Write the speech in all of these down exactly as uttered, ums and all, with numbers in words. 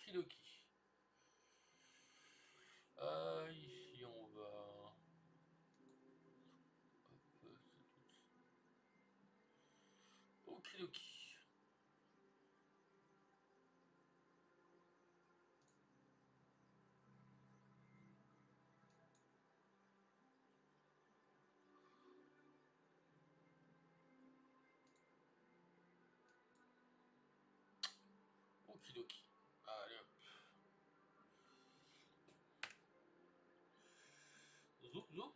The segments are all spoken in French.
Okidoki. Euh, ici on va... Okidoki. Okidoki. Allez hop. Zoup zoup.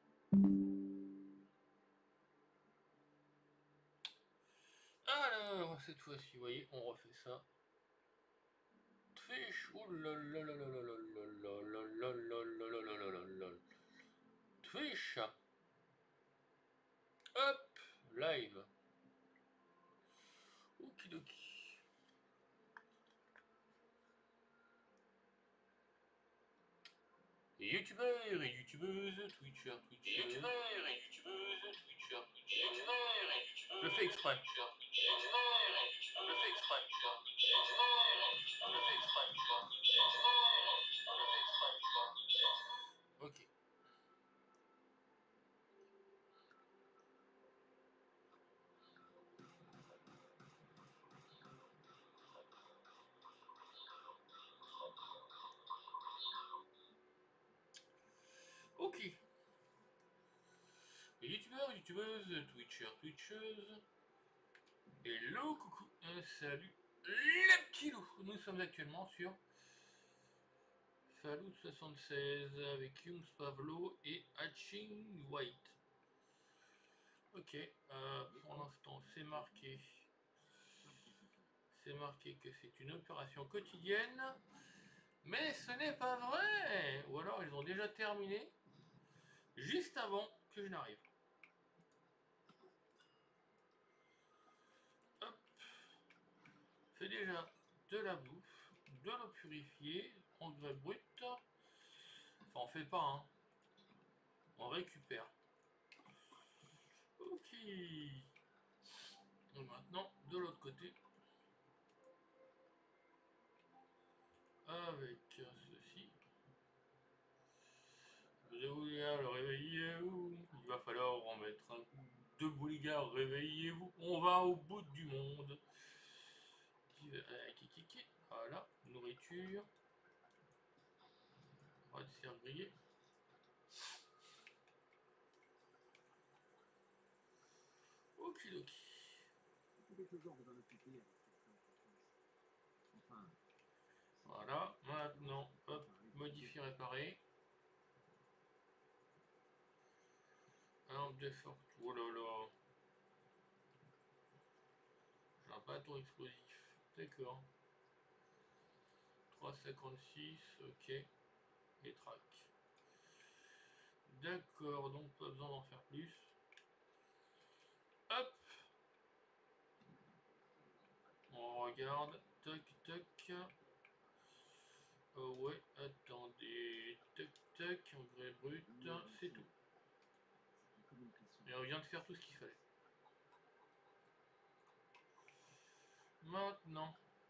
Alors, cette fois-ci, vous voyez, on refait ça. Twitch. Oh là là là là là là là là là là là là là là là. Twitch. Hop. Live. Okidoki. Youtubeurs et youtubeuses, Twitchers, Twitchers. Youtubeurs et youtubeuses, Twitchers, Twitchers. Youtubeurs et youtubeuses. Je le fais exprès. Je le fais exprès. Je le fais exprès. Ok. Ok. Youtubeurs, youtubeuses, Twitchers, Twitcheuses. Hello, coucou, euh, salut les petits loups. Nous sommes actuellement sur Fallout soixante-seize avec Youngs Pavlo et Hatching White. Ok, euh, pour l'instant c'est marqué. C'est marqué que c'est une opération quotidienne. Mais ce n'est pas vrai. Ou alors ils ont déjà terminé juste avant que je n'arrive. Hop. Fait déjà de la bouffe, de l'eau purifiée, engrais brut. Enfin on fait pas, hein. On récupère. Ok. Et maintenant, de l'autre côté. Avec ceci. Le réveillez-vous. Il va falloir en mettre un coup. Debout les gars, réveillez-vous. On va au bout du monde. Voilà, nourriture. On va te faire griller. Okidoki. Voilà, maintenant, hop, modifier, réparer. Arme de forte, oh là là. J'ai un bâton explosif, d'accord. trois cinquante-six, ok. Et track. D'accord, donc pas besoin d'en faire plus. Hop. On regarde, tac, tac. Oh ouais, attendez, tac, tac, engrais brut, c'est tout. Et on vient de faire tout ce qu'il fallait. Maintenant,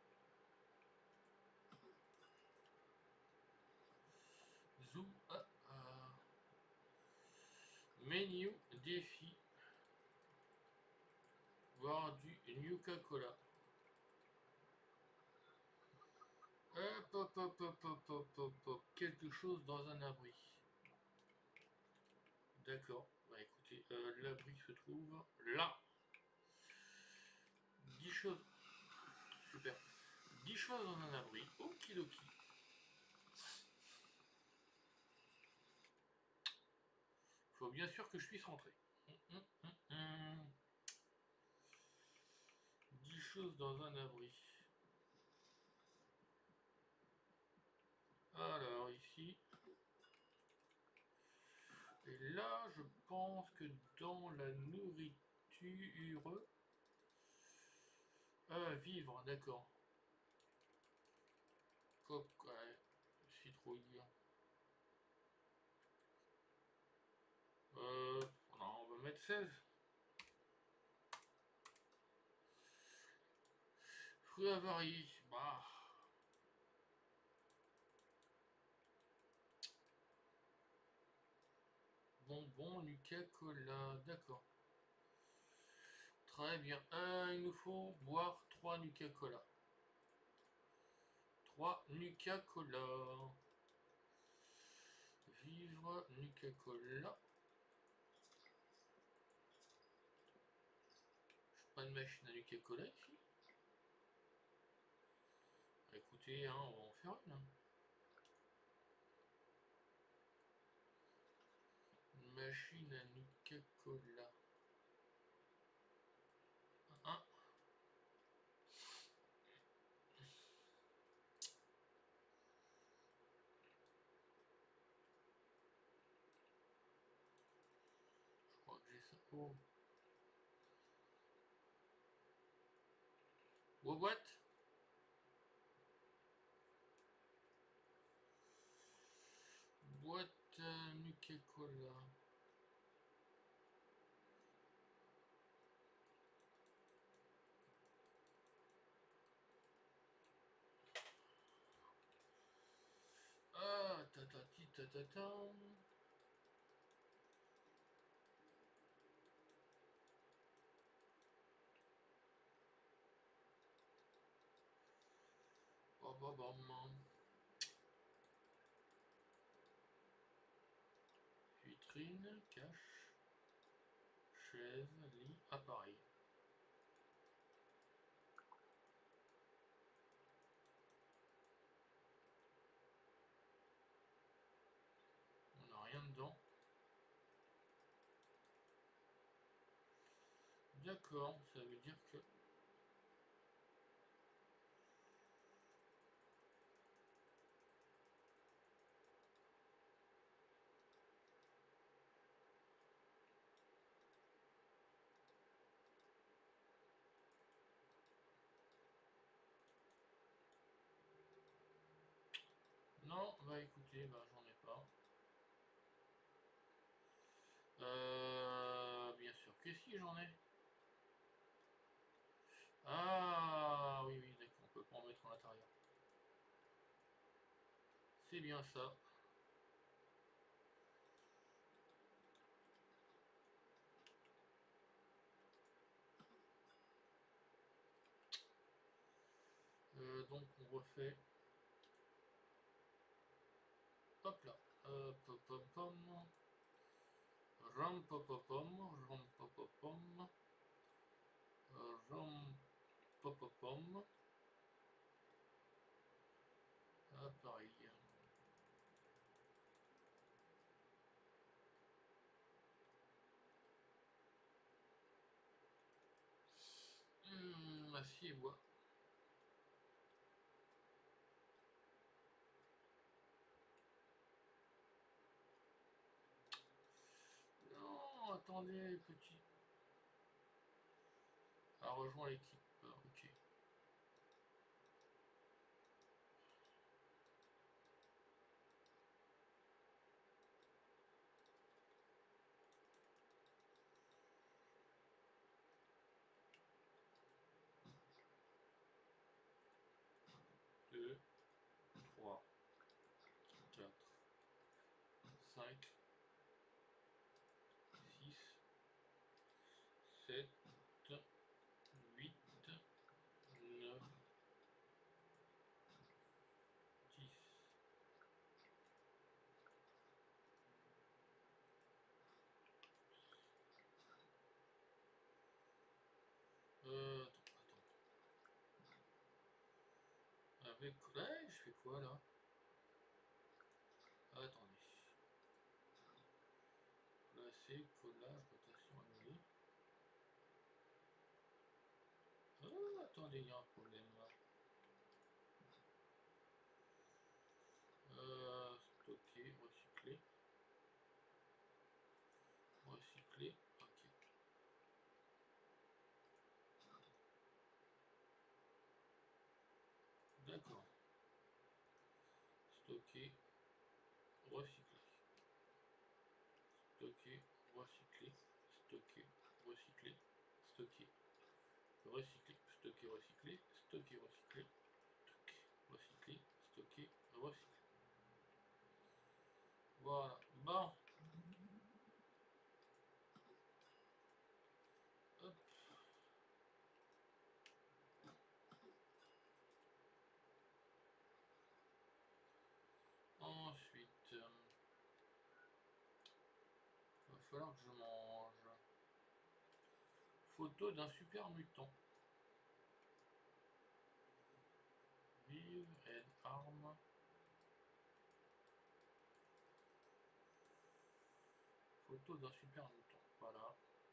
zoom, ah, ah. Menu, défi, voir du Nuka-Cola. Hop, hop, hop, hop, hop, hop, hop, hop, quelque chose dans un abri. D'accord, bah écoutez, euh, l'abri se trouve là. dix choses, super. dix choses dans un abri, okidoki. Faut bien sûr que je puisse rentrer. Hum, hum, hum. dix choses dans un abri. Alors ici. Et là, je pense que dans la nourriture... Ah, vivre, d'accord. Coque, ouais. Citrouille. Euh, non, on va mettre seize. Fruits avariés, bah... bonbons Nuka-Cola. D'accord. Très bien. Euh, il nous faut boire trois Nuka-Cola. trois Nuka-Cola. Vivre Nuka-Cola. Pas de machine à Nuka-Cola ici. Écoutez, hein, on va en faire une. Une machine à Nuka-Cola. Hein? Je crois que j'ai ça. Oh. What what? Boîte à Nuka-Cola. Ah, ta ta ti ta ta ta. Ba ba bam. Vitrine, cache, chaise, lit, appareil. On n'a rien dedans. D'accord, ça veut dire que... Non, bah écoutez, bah j'en ai pas. Euh, bien sûr que si, j'en ai. Ah, oui, oui, d'accord, on peut pas en mettre à l'intérieur. C'est bien ça. Euh, donc on refait. Hop là. Hop, hop, hop, pom. Ram, pop, pop, pom. Ram, pop, pop, pom. Ram, pop, pop, pom. Appareil. Hum, acier et bois. Non, attendez, petit. Ah, rejoins l'équipe. Ok. deux, trois, quatre, cinq, six, sept, huit, neuf, dix. Euh, attends, attends. Avec... Ouais, je fais quoi là? Attendez. Placer, collage, rotation, annulée. Oh, attendez, il y a un problème là. Euh, stocker, recycler. Recycler, ok. D'accord. Stocker, recycler. Stocker, recycler. Stocker, recycler. Stocker, recycler. Stocker, recycler. Stocker, recycler. Recycler, stocker, recycler. Voilà. Bon. falloir que je mange. Photo d'un super mutant. Vive, aide, arme. Photo d'un super mutant. Voilà.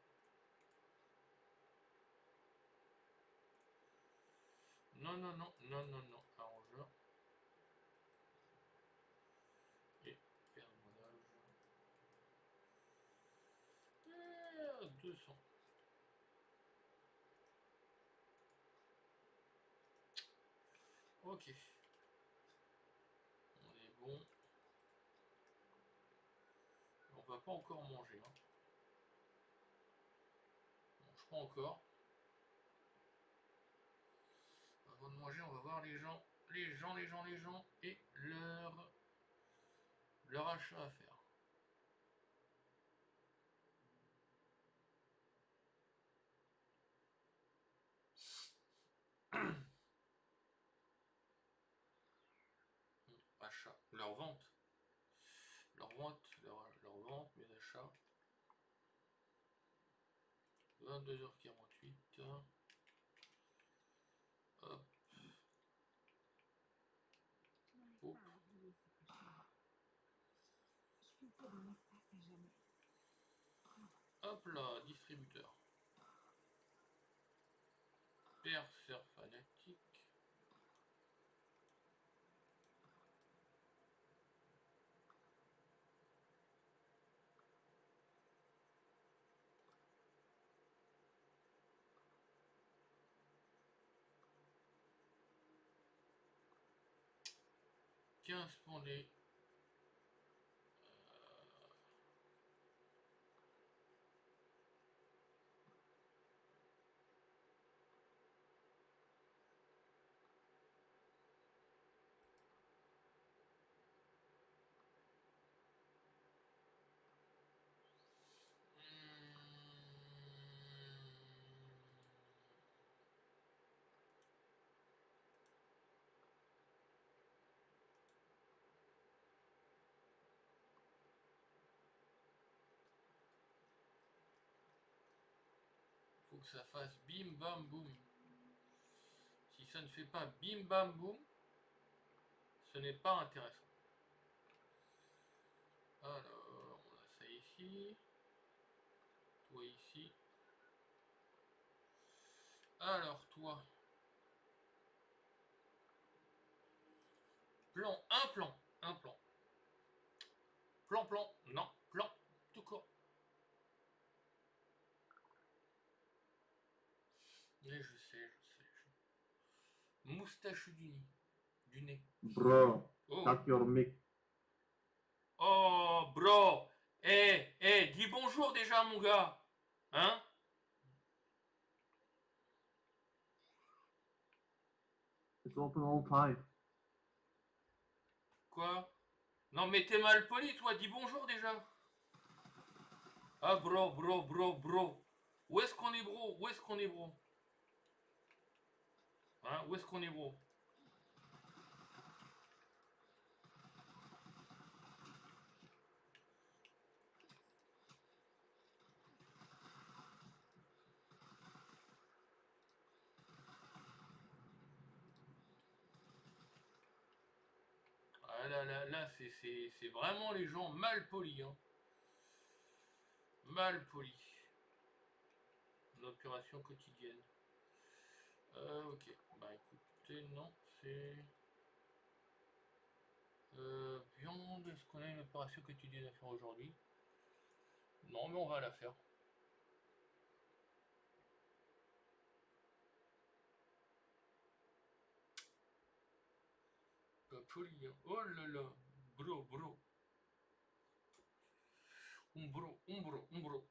Non, non, non, non, non, non. Arrangeur. Et permanage. Et deux cents. Ok. On est bon. On va pas encore manger. Hein. On mange pas encore. Avant de manger, on va voir les gens, les gens, les gens, les gens et leur, leur achat à faire. Achat, leur vente. Leur vente, leur, leur vente, mes achats. vingt-deux heures quarante-huit. Hop. Hop. Hop là, distributeur. Perceur fanatique. quinze pendés. Faut que ça fasse bim bam boum. Si ça ne fait pas bim bam boum, ce n'est pas intéressant. Alors, on a ça ici. Toi ici. Alors, toi. Plan, un plan, un plan. Plan, plan, non, plan, tout court. Mais je sais, je sais. Je... Moustache du nez. Du nez. Bro, oh. That's your mic. Oh, bro. Eh, hey, eh, hey, dis bonjour déjà, mon gars. Hein? It's open all time. Quoi? Non, mais t'es mal poli, toi. Dis bonjour déjà. Ah, bro, bro, bro, bro. Où est-ce qu'on est, bro? Où est-ce qu'on est, bro? Hein? Où est-ce qu'on est, bro? Ah là là, là, c'est vraiment les gens mal polis. Hein. Mal polis. Une opération quotidienne. Euh, ok. Bah écoutez, non, c'est... Euh, viande, est-ce qu'on a une opération quotidienne à faire aujourd'hui? Non, mais on va la faire. Pas poli, hein. Oh là là. Bro, bro. Un bro, un bro, un bro.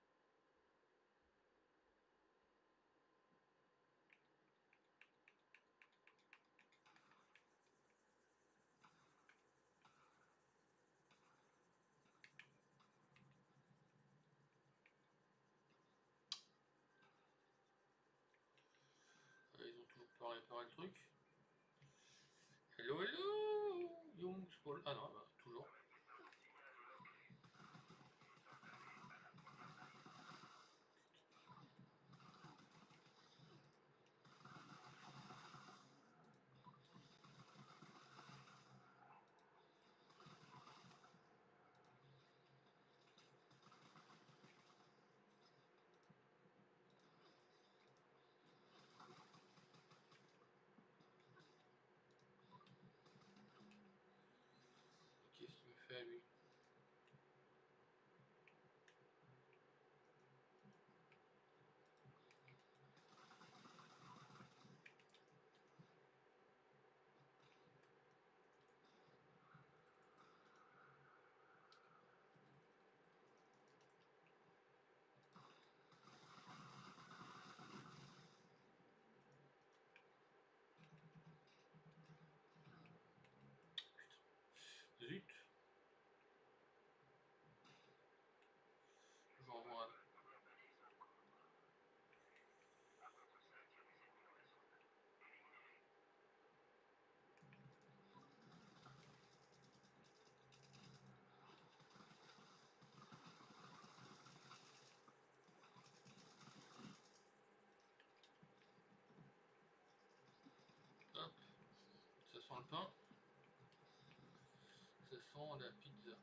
Ils ont toujours pas réparé le truc. Hello, hello, Young Spall. Ah non, bah, toujours. fait à lui. Zut. J'envoie un... Hop. Ça sent le pain. Ça sent la pizza.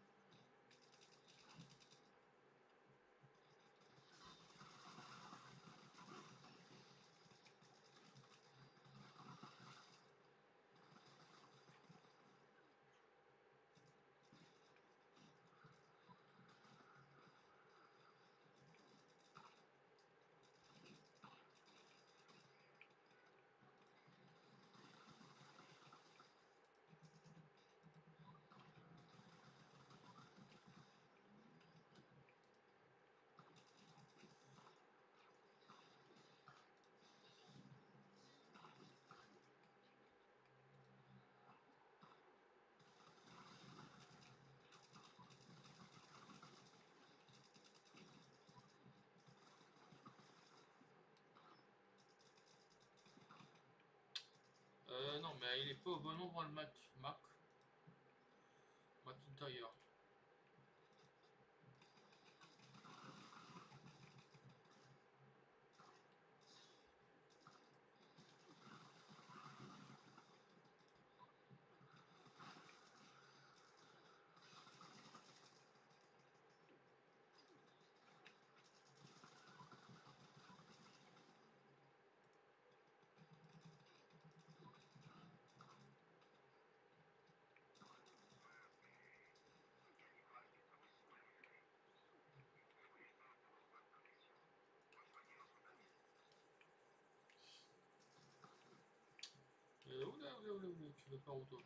Euh, non, mais il est pas au bon endroit le Mac. Mac. Mac intérieur. Euh, oula, oula, oula, oula, tu veux pas où toi?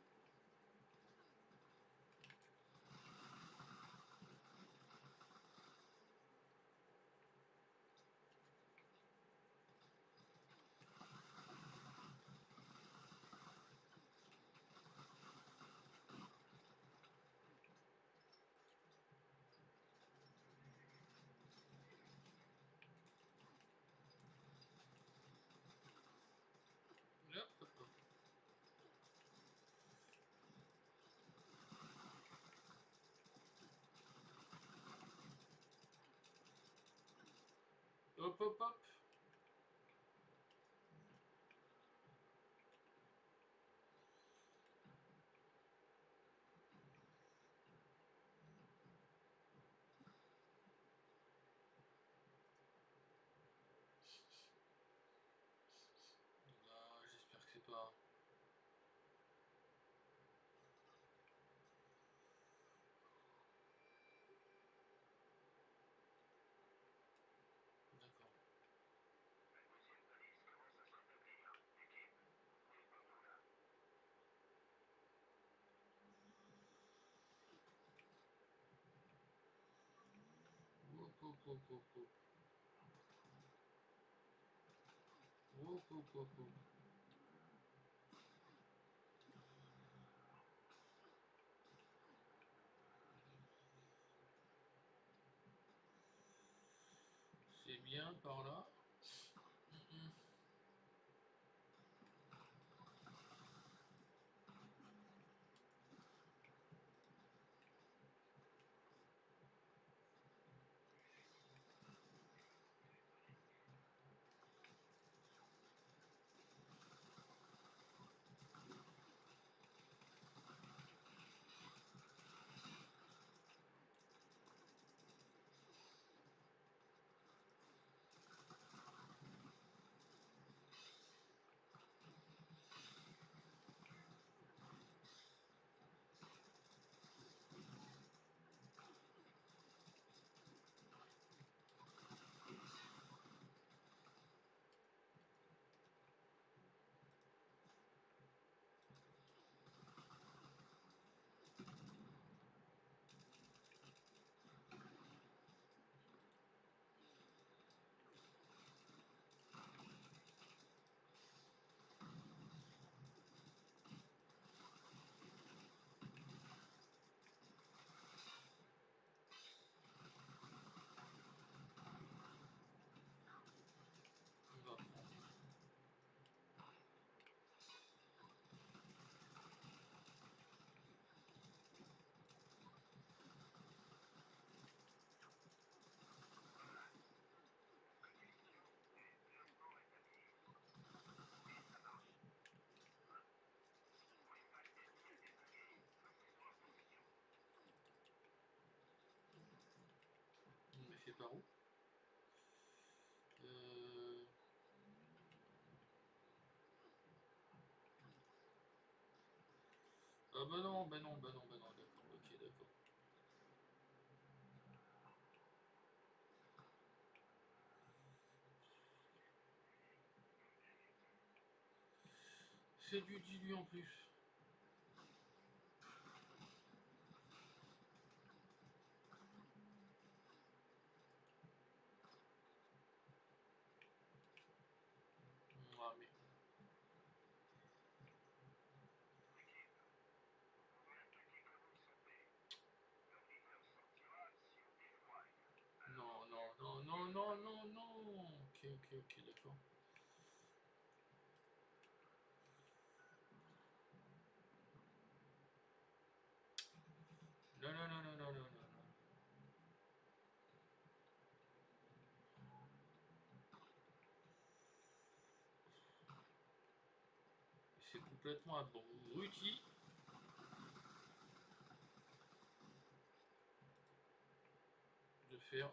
Hop, hop, hop. Hop, hop, hop. Ah, j'espère que c'est pas... D'accord. Hop, hop, hop, hop, hop. Hop, hop, hop, hop. C'est bien par là. Mm, mm. par où. Euh... Ah bah non, bah non, bah non, bah non, d'accord, ok, d'accord. C'est du dilué en plus. Ah mais... Non, non, non, non, non, non, non. Ok, ok, ok, d'accord. Non, non, non, non, non, non, non. C'est complètement abruti de faire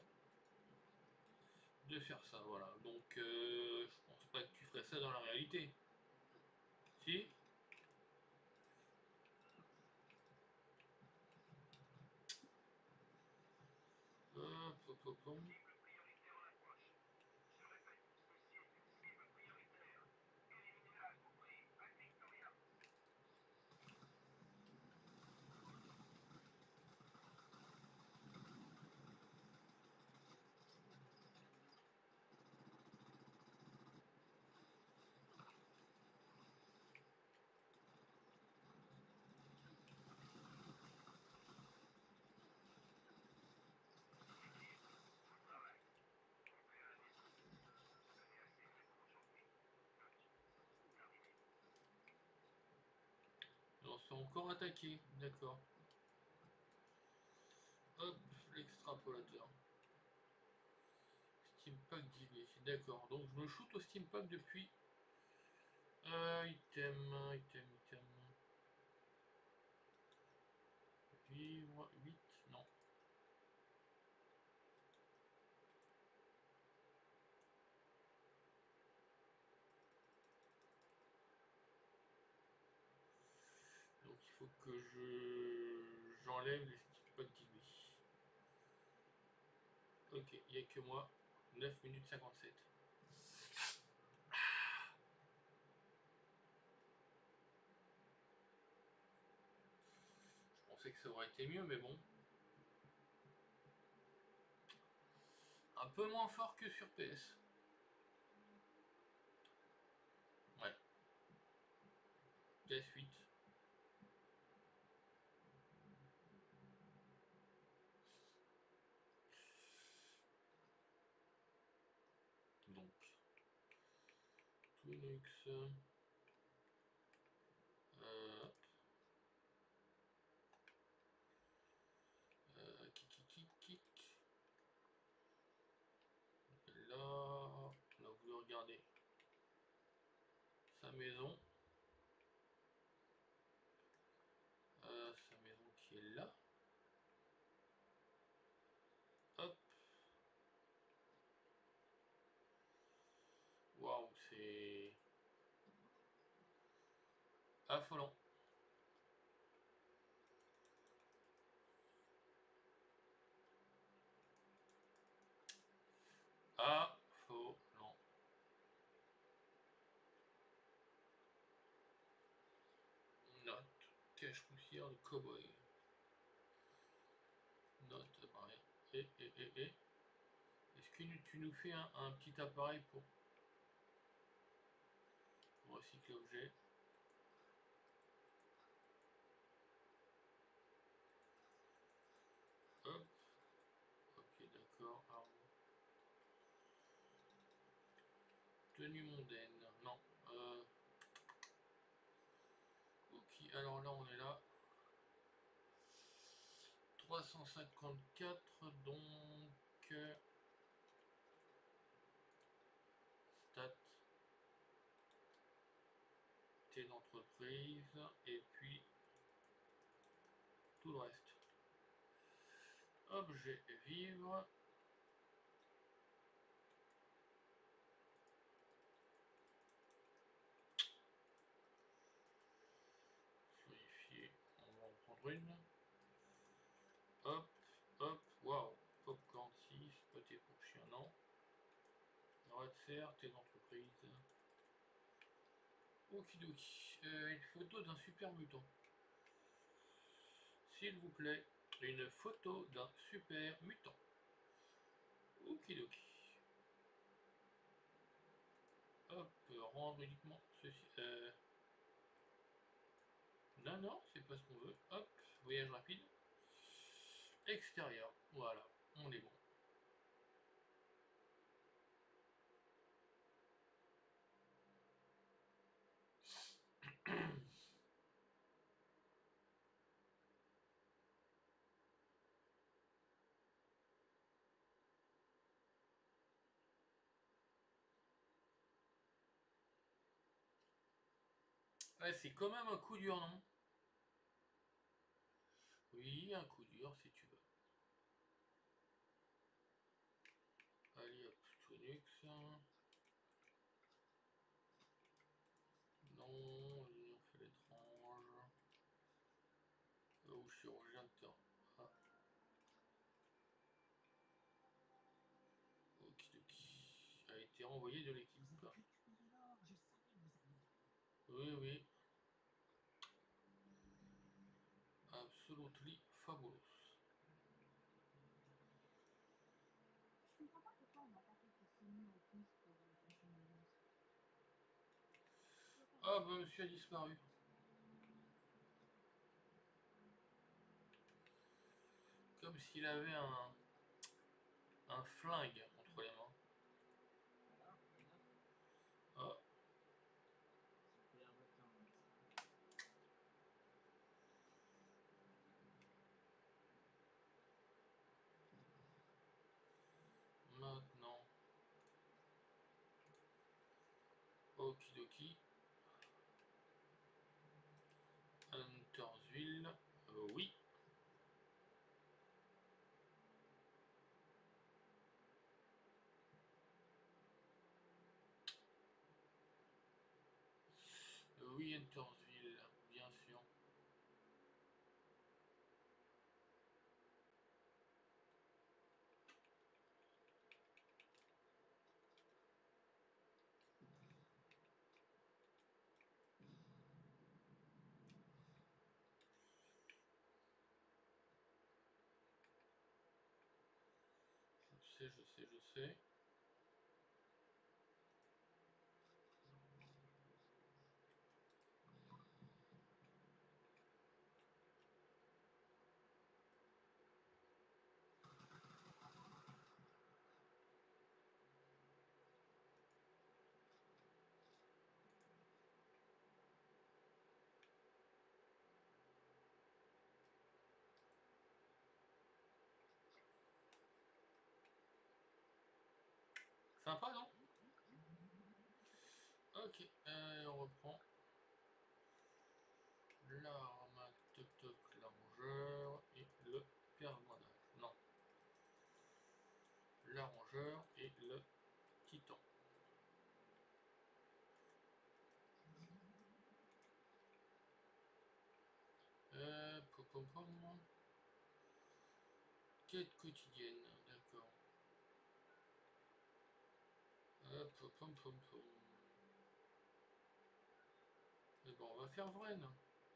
de faire ça, voilà. Donc, euh, je pense pas que tu ferais ça dans la réalité. Si? Hop, hop, hop, hop. On s'est encore attaqué, d'accord. Hop, l'extrapolateur. Steampack dilué, d'accord. Donc je me shoot au Steampack depuis... Euh, item, item, item. Vivre, huit, non. Donc il faut que je j'enlève les Steampack dilués. Ok, il n'y a que moi. neuf minutes cinquante-sept. Je pensais que ça aurait été mieux, mais bon. Un peu moins fort que sur P S. Ouais. P S huit. Donc. Linux. Euh, euh, kick, kick, kick. Là, on a voulu regarder sa maison. Euh, sa maison qui est là. Hop. Waouh, c'est affolant. Affolant. Note. Cache poussière de cowboy. Note appareil. Et, et, et, et. Est-ce que tu nous fais un, un petit appareil pour recycler objet? Hop. Ok, d'accord. Arme. Tenue mondaine. Non. Euh... Ok, alors là, on est là. trois cent cinquante-quatre, donc... Euh, stat. T d'entreprise. Et puis... tout le reste. Objet vivre. brune. Hop, hop, waouh. Popcorn six, pâté pour chien, non. Rat de serre, thé d'entreprise. Okidoki. Euh, une photo d'un super mutant. S'il vous plaît, une photo d'un super mutant. Okidoki. Hop, rendre uniquement ceci. Euh... Non, non, c'est pas ce qu'on veut. Hop, voyage rapide. Extérieur, voilà, on est bon. Ouais, c'est quand même un coup dur, non? Oui, un coup dur si tu veux. Allez hop, Tronix. Non, on fait l'étrange. Oh, chirurgien de terrain. Ah. Okidoki. A été envoyé de l'équipe. Oui, oui. Absolutely fabulous. Je comprends pas pourquoi on n'a pas fait de semi en plus pour la prochaine annonce. Ah bah monsieur a disparu. Comme s'il avait un, un flingue entre les mains. Ah. Maintenant. Okidoki. Huntersville. Euh, oui. Euh, oui, Huntersville, bien sûr. Je sais, je sais, je sais. Sympa, non? Ok, euh, on reprend. L'arme, toc toc, l'arrangeur et le permanage. Non. L'arrangeur et le titan. Euh, pom pom pom. Quête quotidienne, d'accord. Euh, pom pom pom pom. Mais bon, on va faire Vren.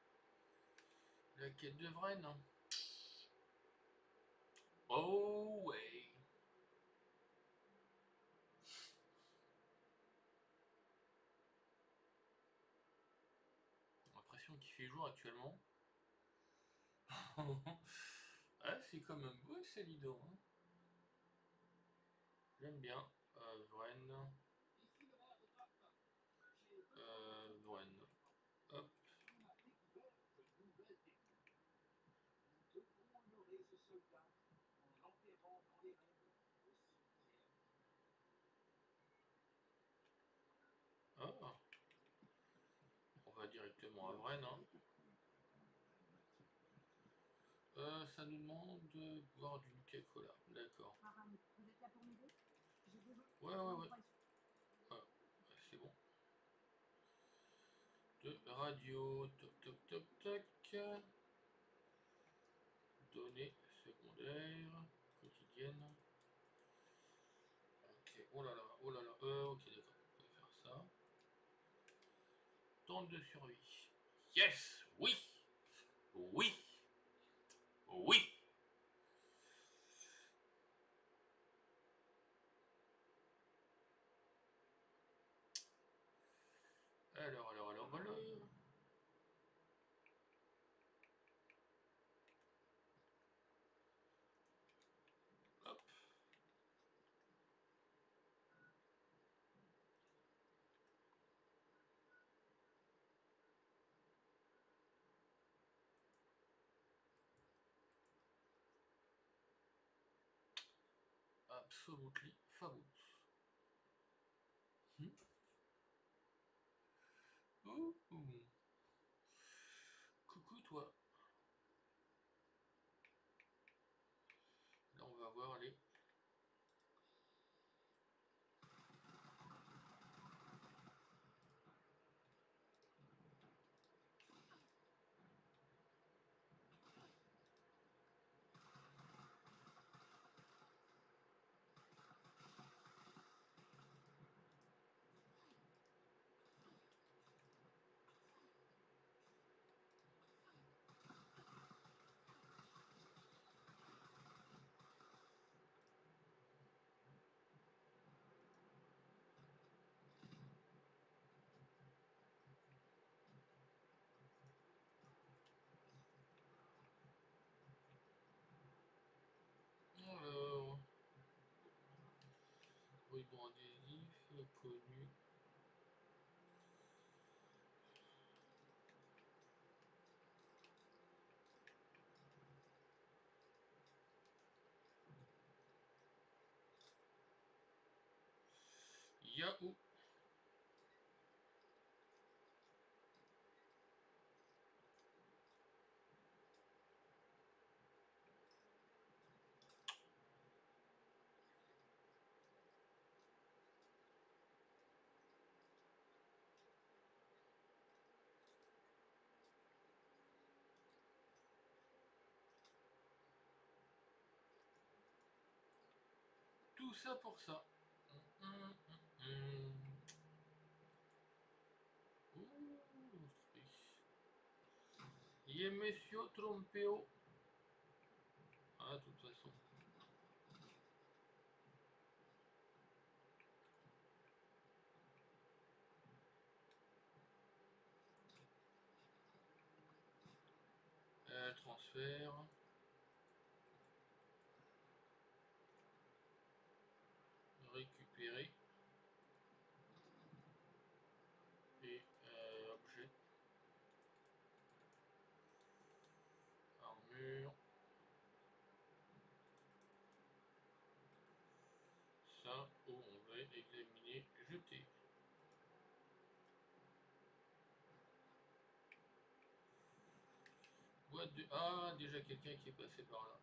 La quête de Vren. Oh ouais. J'ai l'impression qu'il fait jour actuellement. Ah, c'est quand même beau, c'est Lido. Hein. J'aime bien. Euh, Vren. Euh, Vren. Hop. Ah. On va directement à Vren. Hein. Euh, ça nous demande de boire du Nuka-Cola. D'accord. Vous êtes là pour m'aider? J'ai besoin. Ouais, ouais, ouais. Ouais, c'est bon. De radio. Toc, toc, toc, toc. données secondaires, quotidiennes. Ok, oh là là, oh là là, euh, ok d'accord, on peut faire ça. Tente de survie. Yes, oui, oui, oui. Alors, alors, alors, alors. Hop. Absolutely fabulous. Hmm. Ouh, ouh. Coucou toi. Là on va voir les... Alors... Ruban adhésif, connu. Yahoo. Tout ça pour ça. Hum, hum, hum. Ouh, il est monsieur Trompeo. Ah, de toute façon. Euh, transfert. Récupérer. Et euh, objet. Armure. Ça, oh, on va examiner, jeter. Boîte de... Ah, déjà quelqu'un qui est passé par là.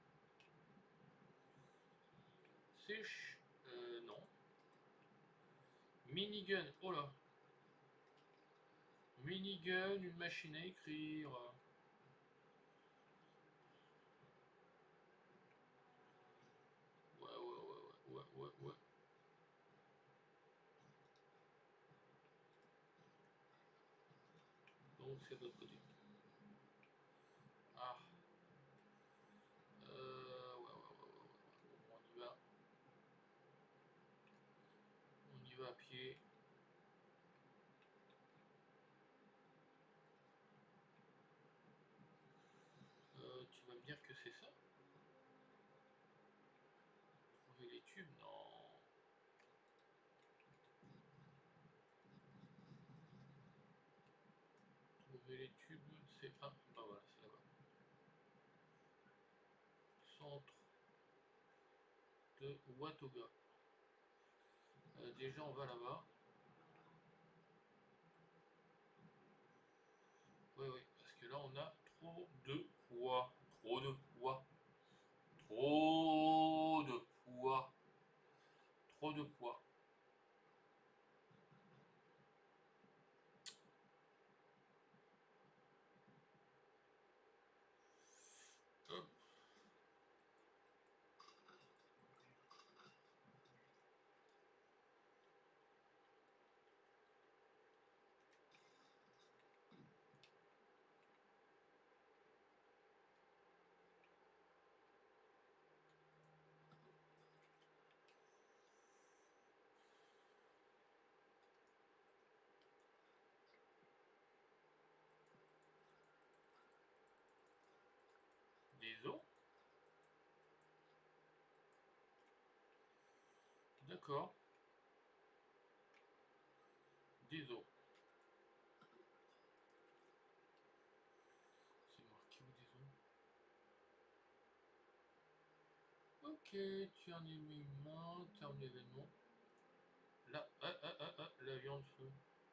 Sèche. Euh, non. Minigun. Oh là. Minigun, une machine à écrire. Ouais, ouais, ouais, ouais, ouais, ouais, ouais. Donc c'est de l'autre côté. Ah. Euh, ouais, ouais, ouais, ouais, ouais. Bon, on y va. On y va à pied. Euh, tu vas me dire que c'est ça? Trouver les tubes? Non. Trouver les tubes, c'est... Ah, bah voilà, c'est là-bas. Centre de Watoga. Euh, déjà, on va là-bas. Oui, oui, parce que là, on a trop de poids. Trop de poids. Trop de poids. Trop de poids. Hop. D'accord. Des os. C'est marqué où des os? Ok, tu en es mis humain, terme d'événement. Là, ah, ah, ah, ah, la viande feu.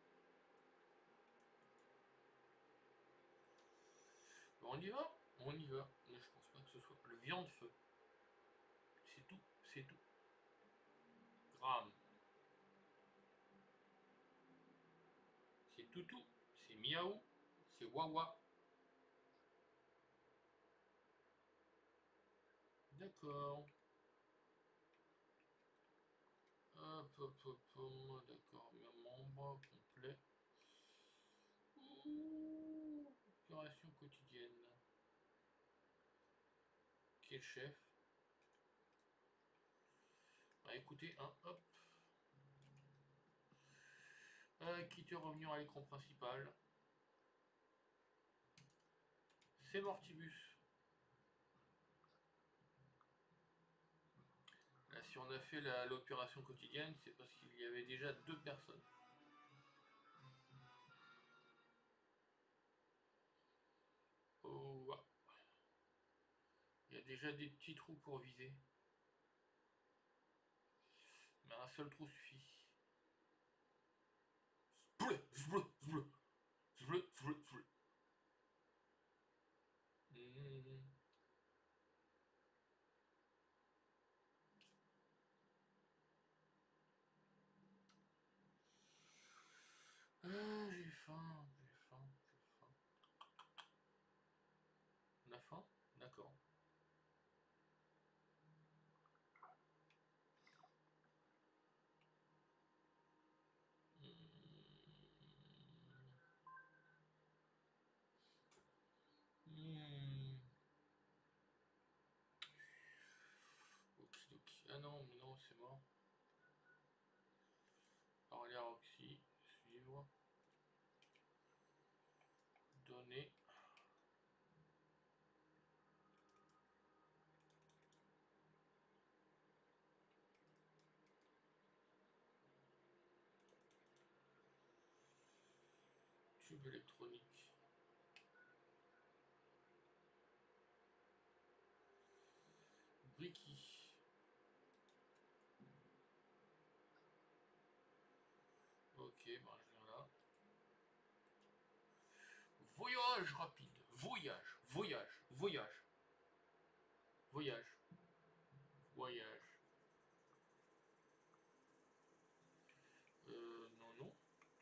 Bon, on y va? On y va. Mais je pense pas que ce soit le viande feu. C'est tout, c'est tout. Gramme. C'est toutou, c'est miaou, c'est wawa. D'accord. Hop, hop, hop, hop. D'accord, membre complet. Ouh, opération quotidienne. Qui est le chef? Bah écoutez, hein, hop. Euh, quitter revenir à l'écran principal. C'est Mortibus. Là, si on a fait l'opération quotidienne, c'est parce qu'il y avait déjà deux personnes. Oh, wow. Il y a déjà des petits trous pour viser. Mais un seul trou suffit. Zbleu, zbleu, zbleu. Zbleu, zbleu, zbleu. Mmh. Ah, j'ai faim, j'ai faim, j'ai faim. On a faim? D'accord. Mmh. Mmh. Okidoki. Ah non, mais non, c'est mort. Parler à Roxy, suivre. Donner. Tube électronique. Bricky. Ok, ben je viens là. Voyage rapide. Voyage. Voyage. Voyage. Voyage. Voyage. Euh, non, non.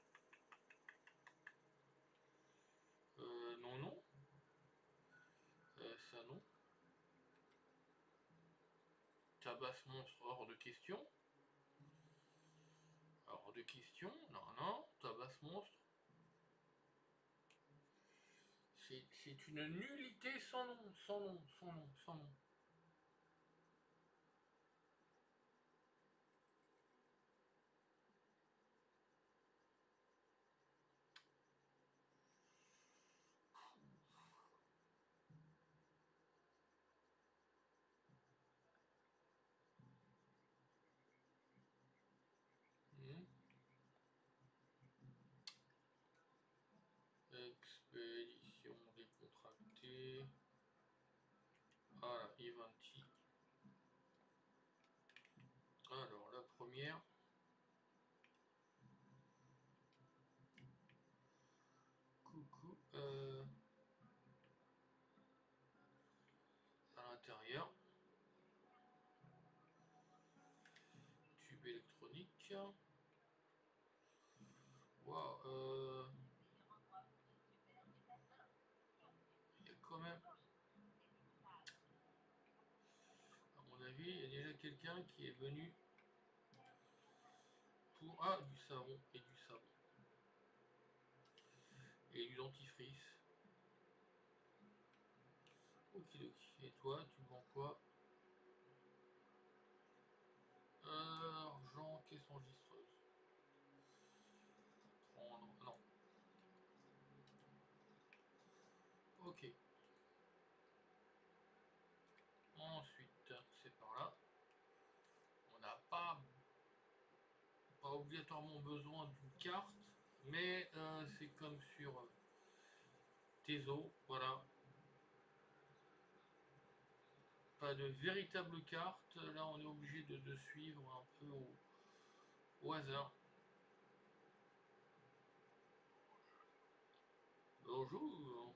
Euh, non, non. Euh, ça, non. Tabasse monstre, hors de question. Hors de question. Non, non. Tabasse monstre. C'est une nullité sans nom, sans nom, sans nom, sans nom. Mmh. Expédition décontractée. Voilà, Eventy. Alors, la première. Coucou. Euh, à l'intérieur. Tube électronique. Waouh. Euh, il y a quand même. À mon avis, il y a déjà quelqu'un qui est venu pour. Ah, du savon et du savon. Et du dentifrice. Okidoki. Et toi, tu vends quoi? euh, Argent, caisse enregistreuse. Prendre. Non. Ok. Ensuite, c'est par là. On n'a pas a obligatoirement besoin d'une carte, mais euh, c'est comme sur euh, Teso, voilà. Pas de véritable carte, là on est obligé de, de suivre un peu au, au hasard. Bonjour.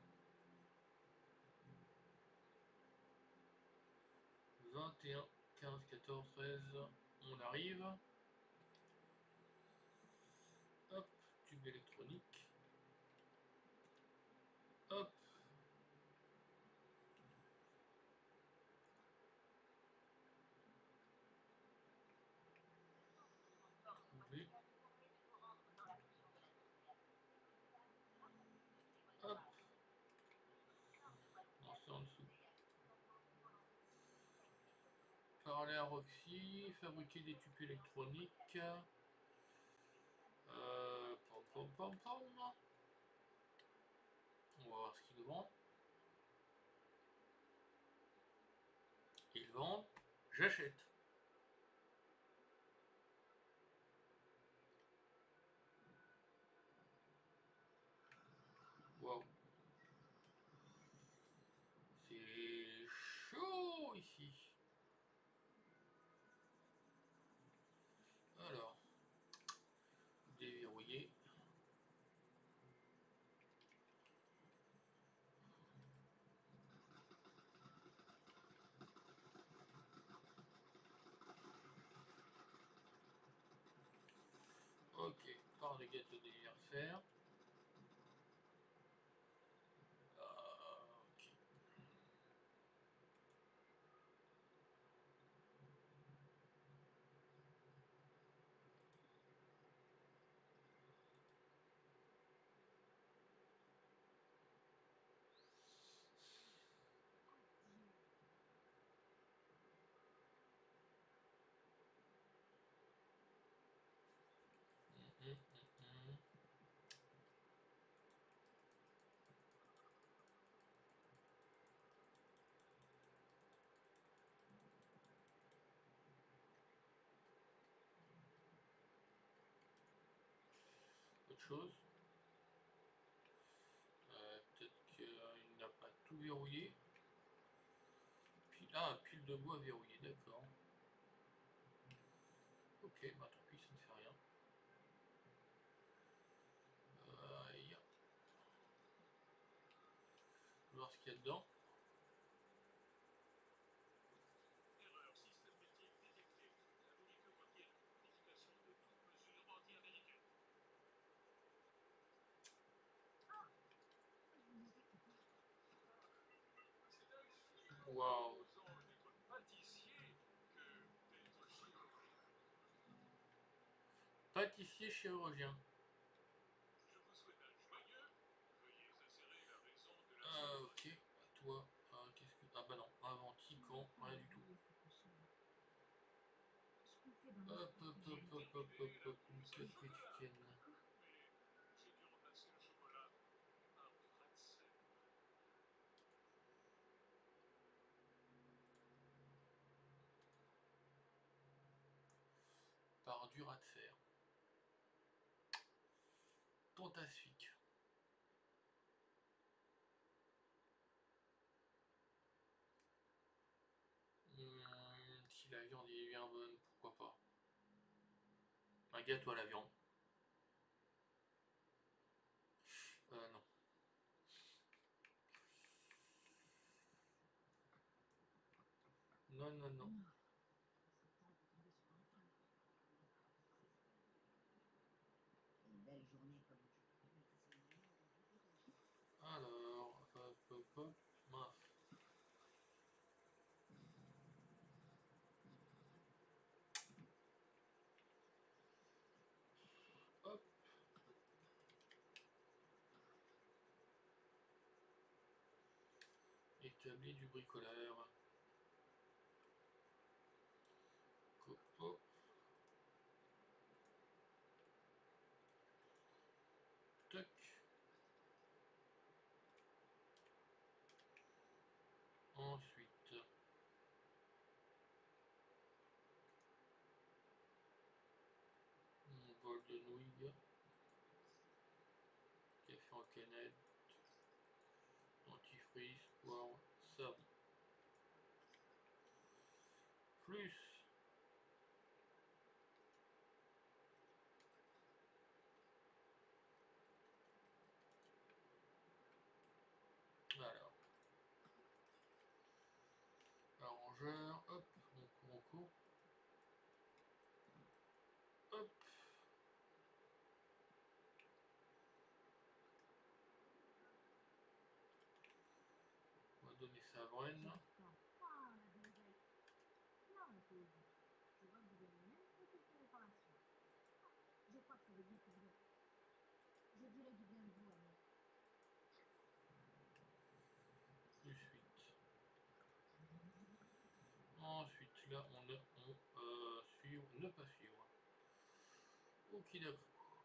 vingt et un, quinze, quatorze, treize, on arrive. Hop, tube électronique. Hop. Trouvé. Hop. Non, c'est en dessous. Parler à Roxy, fabriquer des tubes électroniques. Euh, pom, pom, pom, pom. On va voir ce qu'ils vendent. Ils vendent. J'achète. Waouh. C'est chaud ici. Alors, déverrouiller. Ok, part de gâteau d'anniversaire. Euh, ok. Hum, hum, hum, hum. Autre chose. Euh, Peut-être qu'il n'a pas tout verrouillé. Puis, ah, pile de bois verrouillée, d'accord. Ok, bah tant pis, ça ne fait rien. Euh, y a... On va voir ce qu'il y a dedans. Erreur systématique détectée. La molécule requiert une purification de toute mesure anti-américaine. C'est un film Waouh. opposant d'être pâtissier que d'être chirurgien. Pâtissier chirurgien. Je vous souhaite un joyeux. Veuillez insérer la raison de la Ah, ok. célébration. À toi. Ah, qu'est-ce que. Ah, bah non. Inventi, quand rien du tout. Hop, hop, hop, hop, hop, hop, hop. Qu'est-ce que tu tiennes? Mais j'ai dû remplacer le chocolat par du ratzel. Par dur à te faire. Fantastique. Hum, si la viande est bien bonne, pourquoi pas. Un gâteau à la viande. Euh, non. Non, non, non. Une belle journée comme aujourd'hui, c'est le moment de libérer. Alors, hop, hop, hop. Mince. Hop. Établi du bricoleur. Copo. Toc. Ensuite. Café en canette, dentifrice, poivre, savon. Plus alors arrangeur, hop, on court, on court. Hop. On va donner ça à Bren. Ah, la groseille. Là, on peut. Je vois que vous avez même fait quelques réparations. Je crois que ça veut dire que vous êtes. Je dirais du bien de vous, alors. Plus huit. Ensuite, là, on a on, euh, suivre, ne pas suivre. Ok, d'accord.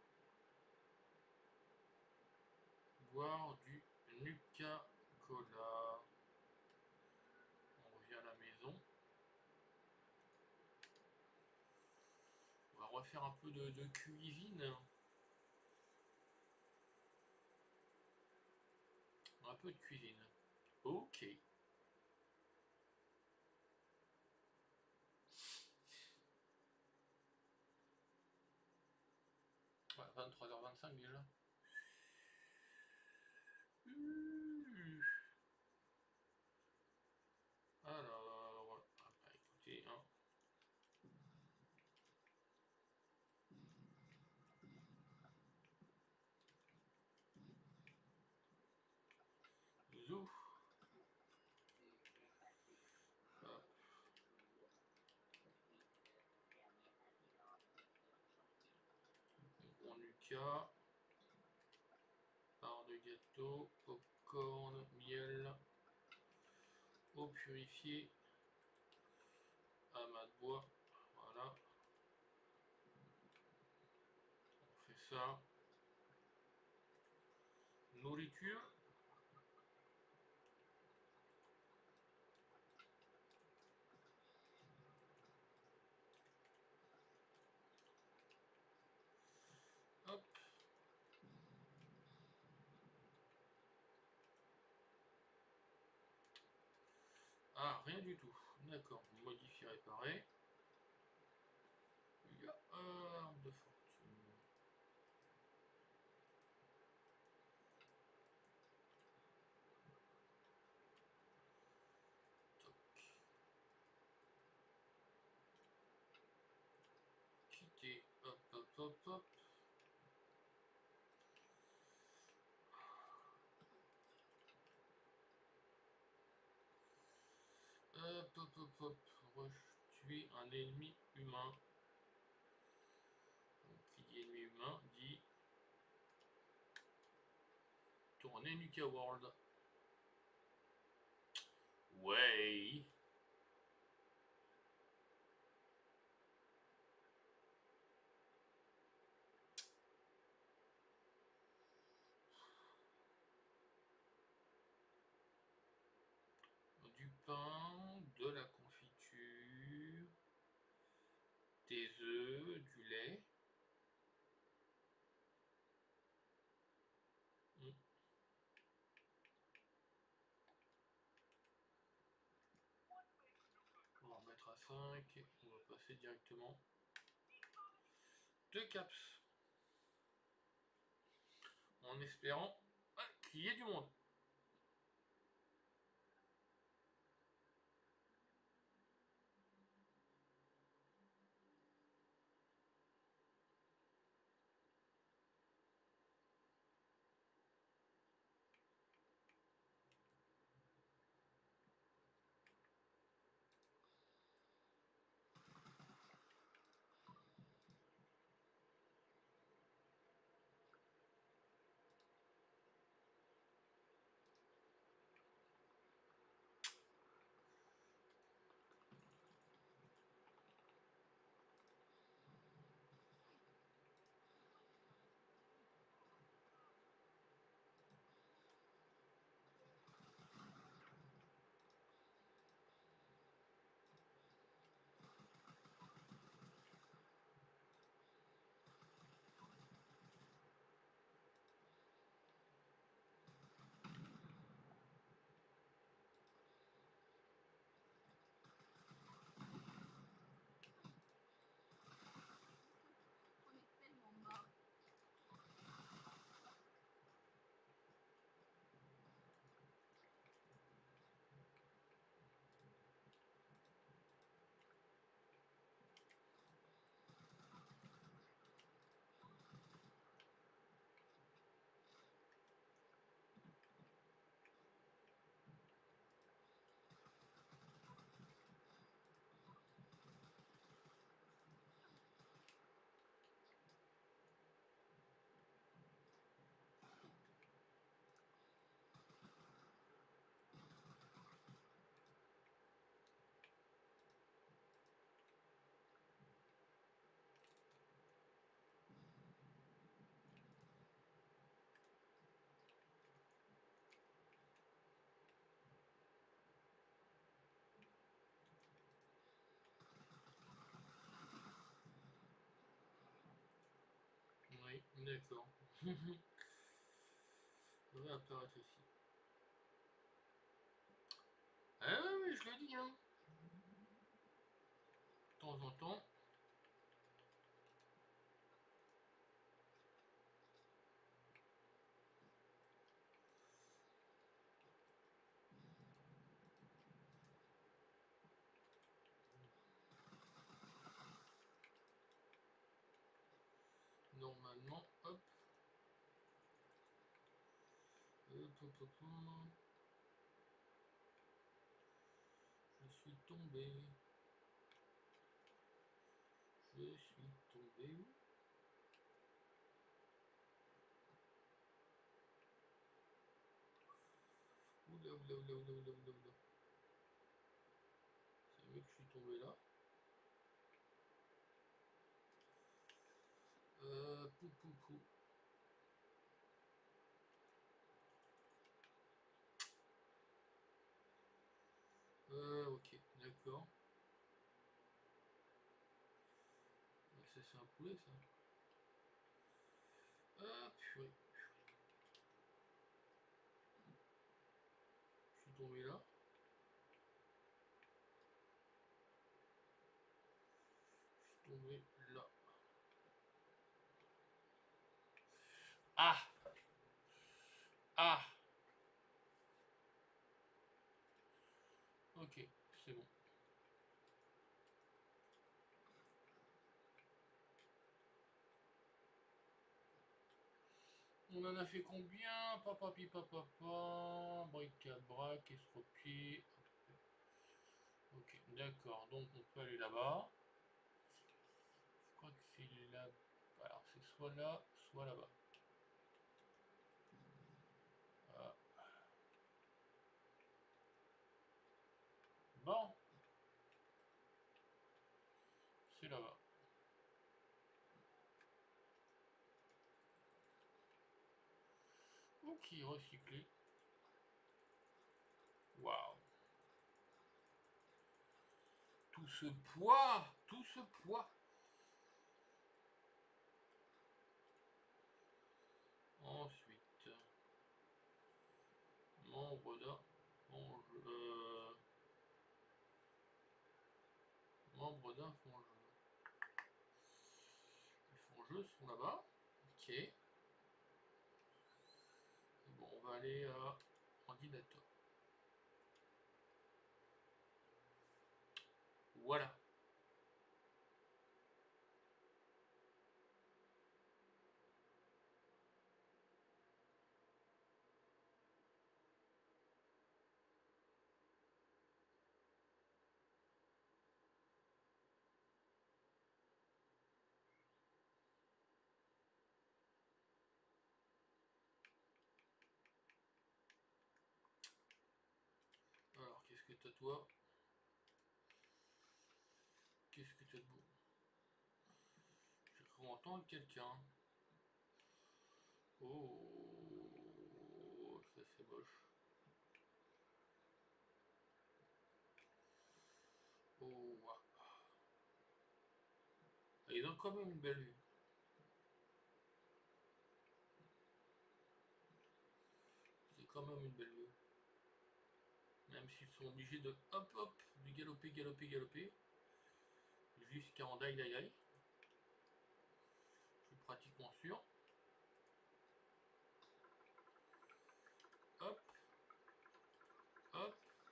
Boire du Nuka-Cola. On revient à la maison. On va refaire un peu de, de cuisine. Un peu de cuisine. Ok. Ouais, vingt-trois heures vingt-cinq déjà. Mmh. Alors, ah bah écoutez, hein. Zou. Hop. Bon Nuka. Part de gâteau, popcorn, miel, eau purifiée, amas de bois. Voilà. On fait ça. Nourriture. Hop. Ah, rien du tout. D'accord. Modifier, réparer. Il y a euh, arme de fortune. Toc. Quitter. Hop, hop, hop, hop. Hop, hop, hop, hop. Rush. Tuer un ennemi humain. Donc, qui dit ennemi humain dit tourner Nuka World. Ouais. Du pain, de la confiture, des œufs, du lait. Mm. On va remettre à cinq. On va passer directement. Deux caps. En espérant ah, qu'il y ait du monde. D'accord. Ça va apparaître ici. Ah oui, oui, je le dis, hein. De temps en temps. Normalement, hop. Hop, hop, hop, hop. Je suis tombé. Je suis tombé où? Oula, oula, oula, oula, oula, oula, oula. C'est mieux que je suis tombé là. Euh, pou, pou, pou. Euh, ok, d'accord. Ça, c'est un poulet, ça. Ah, purée. Je suis tombé là. Je suis tombé là. Ah! Ah! Ok, c'est bon. On en a fait combien? Papa, papa, papa. Bric-à-brac, estropié. Ok, d'accord. Donc on peut aller là-bas. Je crois que c'est là. Alors c'est soit là, soit là-bas. Ah. Bon. C'est là-bas. Ok, recyclé. Waouh. Tout ce poids, tout ce poids. Ensuite, membre d'un euh, membre d'un fongeux. Les fongeux sont là-bas. Ok. Bon, on va aller à ordinateur. Voilà. Alors, qu'est-ce que t'as toi? Qu'est-ce que t'as de beau? J'ai cru entendre quelqu'un. Oh, ça c'est moche. Oh, wow. Ils ont quand même une belle vue. C'est quand même une belle vue. Même s'ils sont obligés de hop hop, de galoper, galoper, galoper. Jusqu'à en die die die. Je suis pratiquement sûr. Hop. Hop.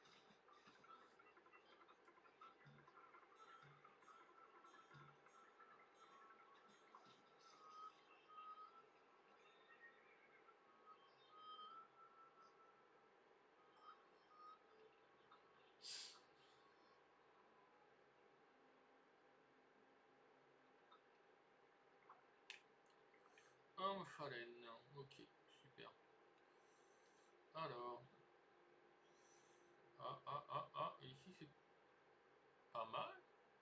Un phalène. Ok, super. Alors. Ah, ah, ah, ah. Et ici, c'est pas mal.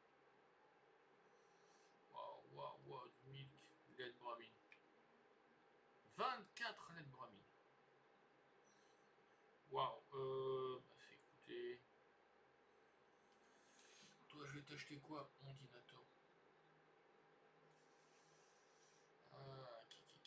Waouh, waouh, waouh. Du milk. Lait de bramine. vingt-quatre lait de bramine. Waouh. Euh. Bah, c'est écoutez. Toi, je vais t'acheter quoi, mon dinato? Ah, kiki.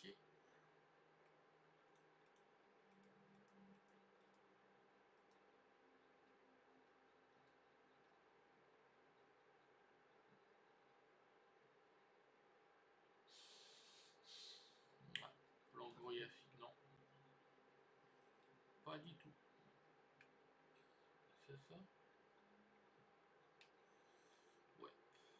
c'est ça? Ouais.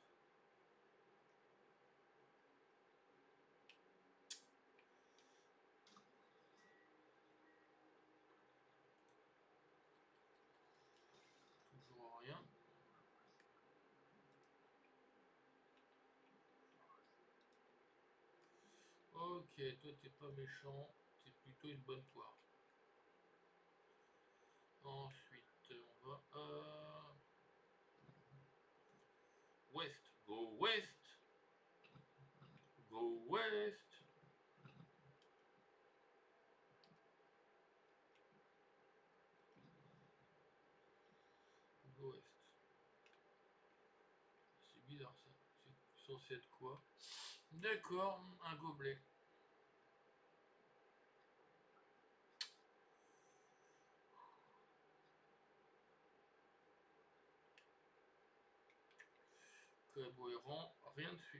Toujours rien. Ok, toi t'es pas méchant, t'es plutôt une bonne poire. Ensuite, on va à West. Go West. Go West. Go West. C'est bizarre ça. C'est censé être quoi? D'accord, un gobelet. Cohérent, rien dessus.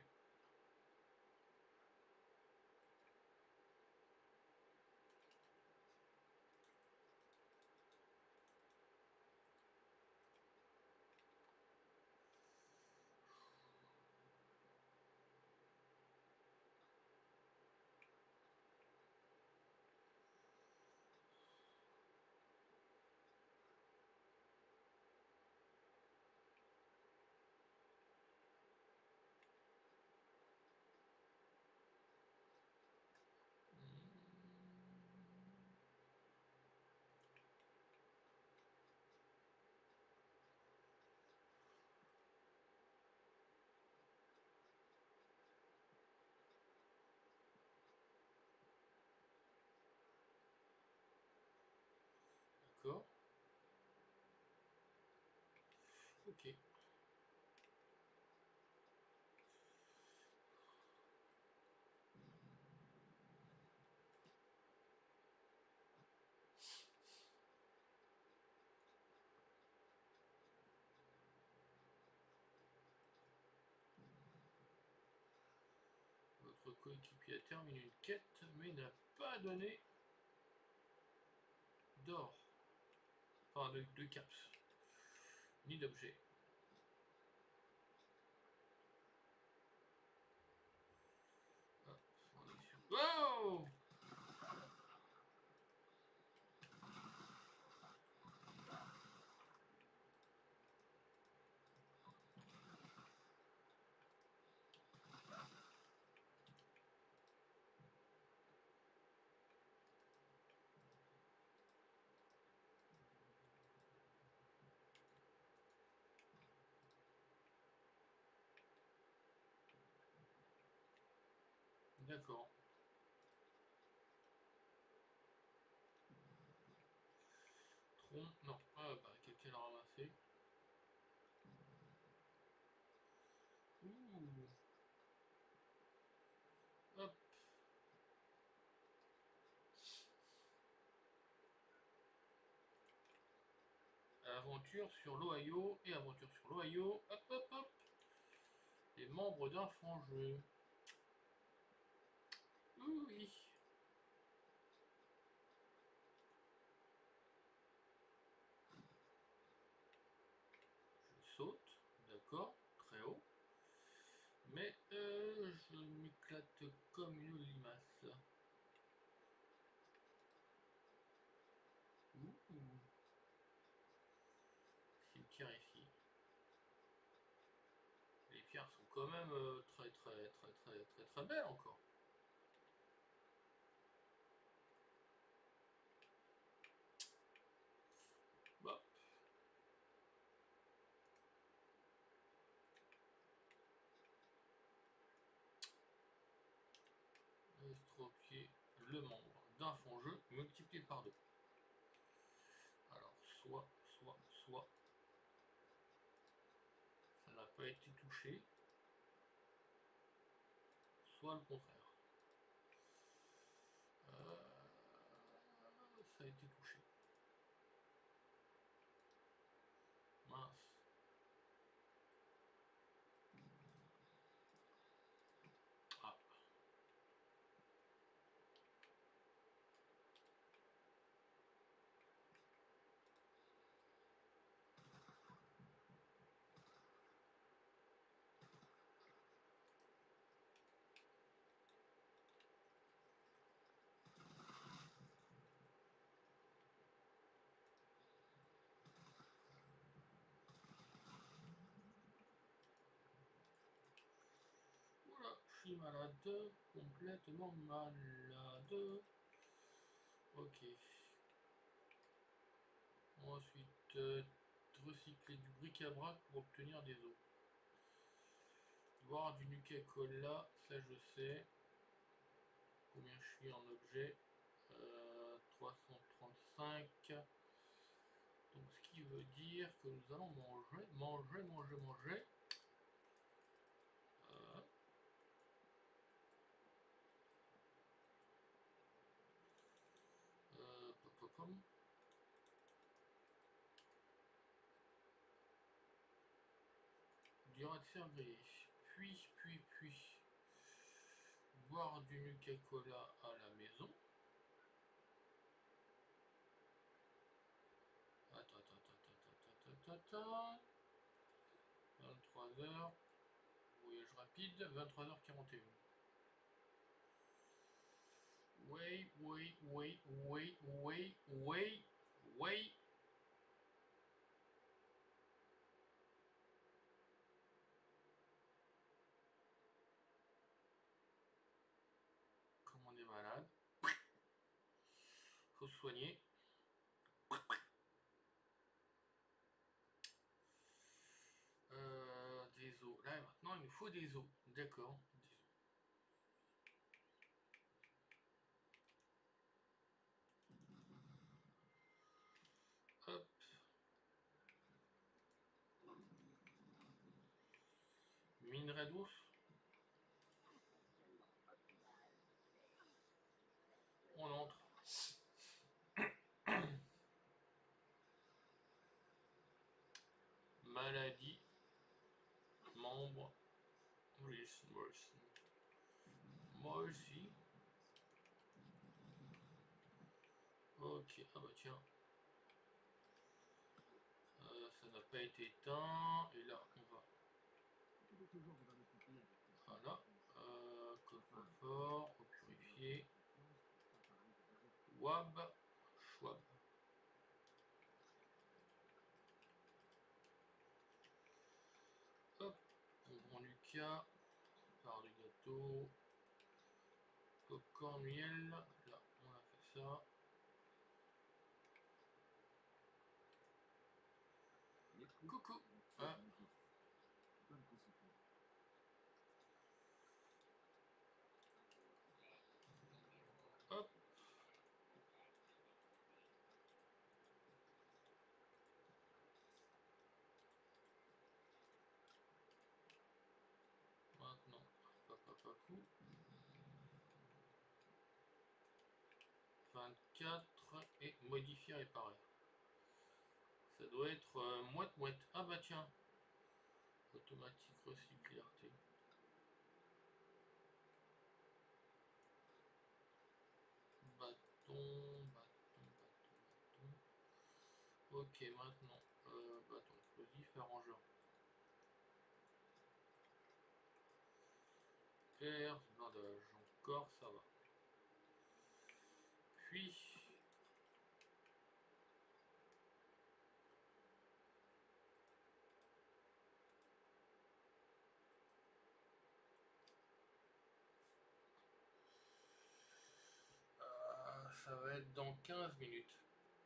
D'accord. Ok. Votre coéquipier a terminé une quête, mais n'a pas donné d'or. Enfin, de, de caps. Ni d'objet. Hop, on est sur... Oh! D'accord. Tron, non. Ah bah, quelqu'un l'a ramassé. Ouh. Hop. Aventure sur l'Ohio et aventure sur l'Ohio. Hop, hop, hop. Les membres d'un franc jeu. Oui. Je saute, d'accord, très haut. Mais euh, je m'éclate comme une limace. Ouh. Cimetière ici. Les pierres sont quand même euh, très très très très très très belles encore. Bah. Estropier le membre d'un fond jeu multiplié par deux. Alors soit, soit, soit. Ça n'a pas été touché. Soit le contraire. Euh, ça a été touché. Mince. Ah. suis malade, complètement malade. Ok. Ensuite, euh, recycler du bric-à-brac pour obtenir des os. Boire du Nuka-Cola, ça je sais. Combien je suis en objet, euh, trois cent trente-cinq. Donc ce qui veut dire que nous allons manger, manger, manger, manger. Euh, euh, pop, pop, pop. Du rat de fer grillé. Puis, puis, puis. Boire du Nuka-Cola à la maison. Attends, attends, attends, attends, attends, attends. vingt-trois heures. Voyage rapide. vingt-trois heures quarante et un. Wait, wait, wait, wait, wait, wait, wait. Comme on est malade. Faut se soigner. Euh, des os. Là maintenant il nous faut des os. D'accord. Hop. Minerai d'os. On entre. Maladie. Membre. Mercy. Mercy. Ok. Ah bah tiens. Euh, ça n'a pas été éteint. Et là on va. Voilà. Euh, coffre-fort. Purifier. Wab. Schwab. Hop. On prend Lucas. Part du gâteau. Popcorn miel. Là on a fait ça. Coucou. Ah. Hop. Maintenant, papa papou. vingt-quatre et modifier réparer. Ça doit être euh, moite moite. Ah bah tiens. Automatique recycler R T. Bâton, bâton, bâton, bâton. Ok, maintenant, euh, bâton explosif, arrangeur. Perce, blindage, encore, ça va. Puis, euh, ça va être dans quinze minutes.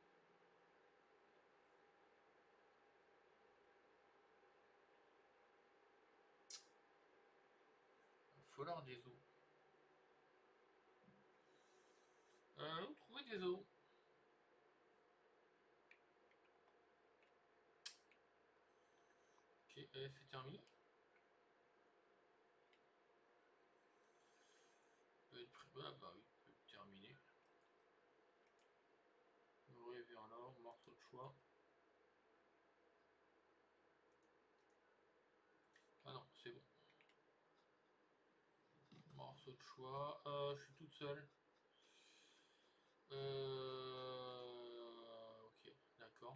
Il faut falloir des os. Euh, trouver des os. Ok, euh, c'est terminé. Peut être ah bah oui, peut être terminé. Ouvrir vers l'or, morceau de choix. Ah non, c'est bon. Morceau de choix. Euh, je suis toute seule. Euh... Ok, d'accord.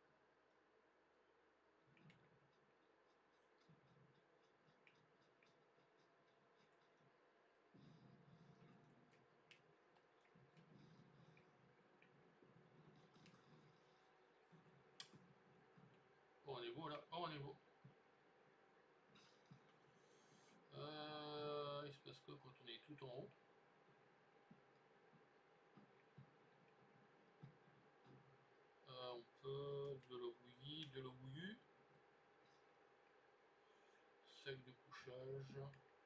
Oh, on est beau là. Oh, on est beau. Euh... Il se passe tout en haut. Euh, on peut de l'eau bouillie, de l'eau bouillie. Sac de couchage.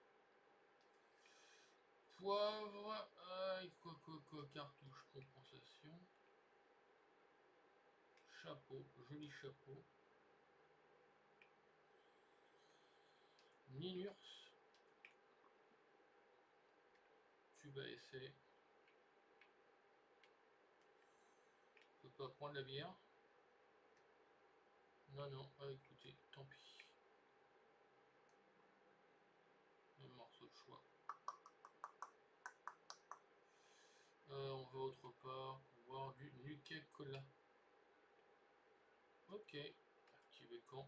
Poivre. Euh, quoi, quoi, quoi, cartouche, compensation. Chapeau, joli chapeau. Ninurs. Tube à essai. On peut pas prendre la bière. Non, non, ah, écoutez, tant pis. Un morceau de choix. Euh, on va autre part pour voir du Nuka Cola. Ok. Activer quand?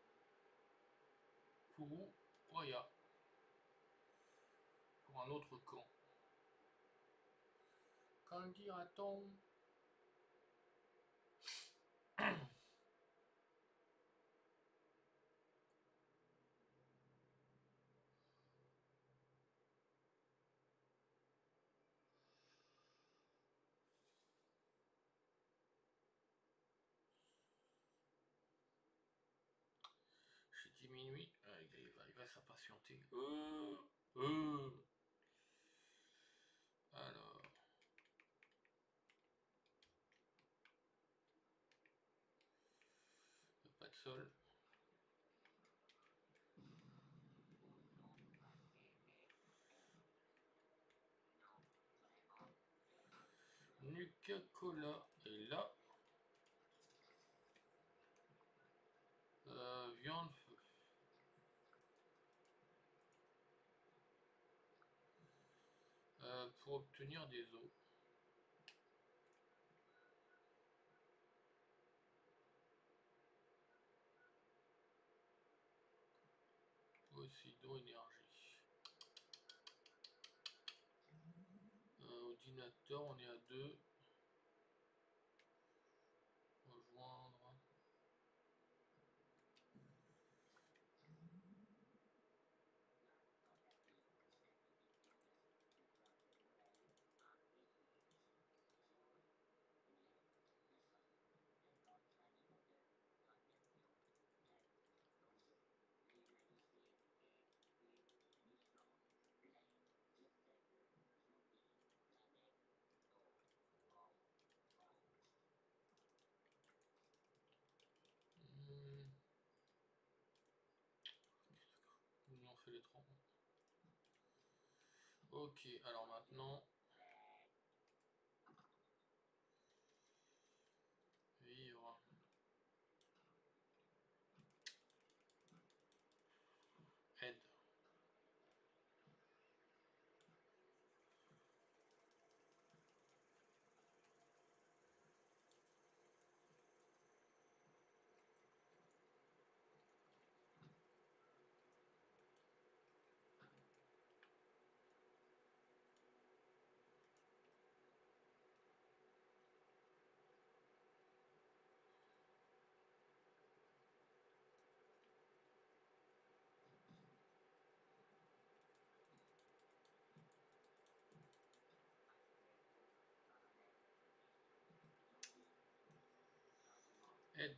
Pour où? Roya. Pour un autre camp. Qu'en dira-t-on? J'ai dit minuit. Ah, il va, il va s'impatienter. Euh, euh. Alors. Pas de sol. Nuka Cola est là. Euh, viande. Euh, pour obtenir des os. Poséidon énergie. Euh, ordinateur, on est à deux. Rejoindre. Hmm. On fait les trois. Ok, alors maintenant. Vivre. Aide. Aide.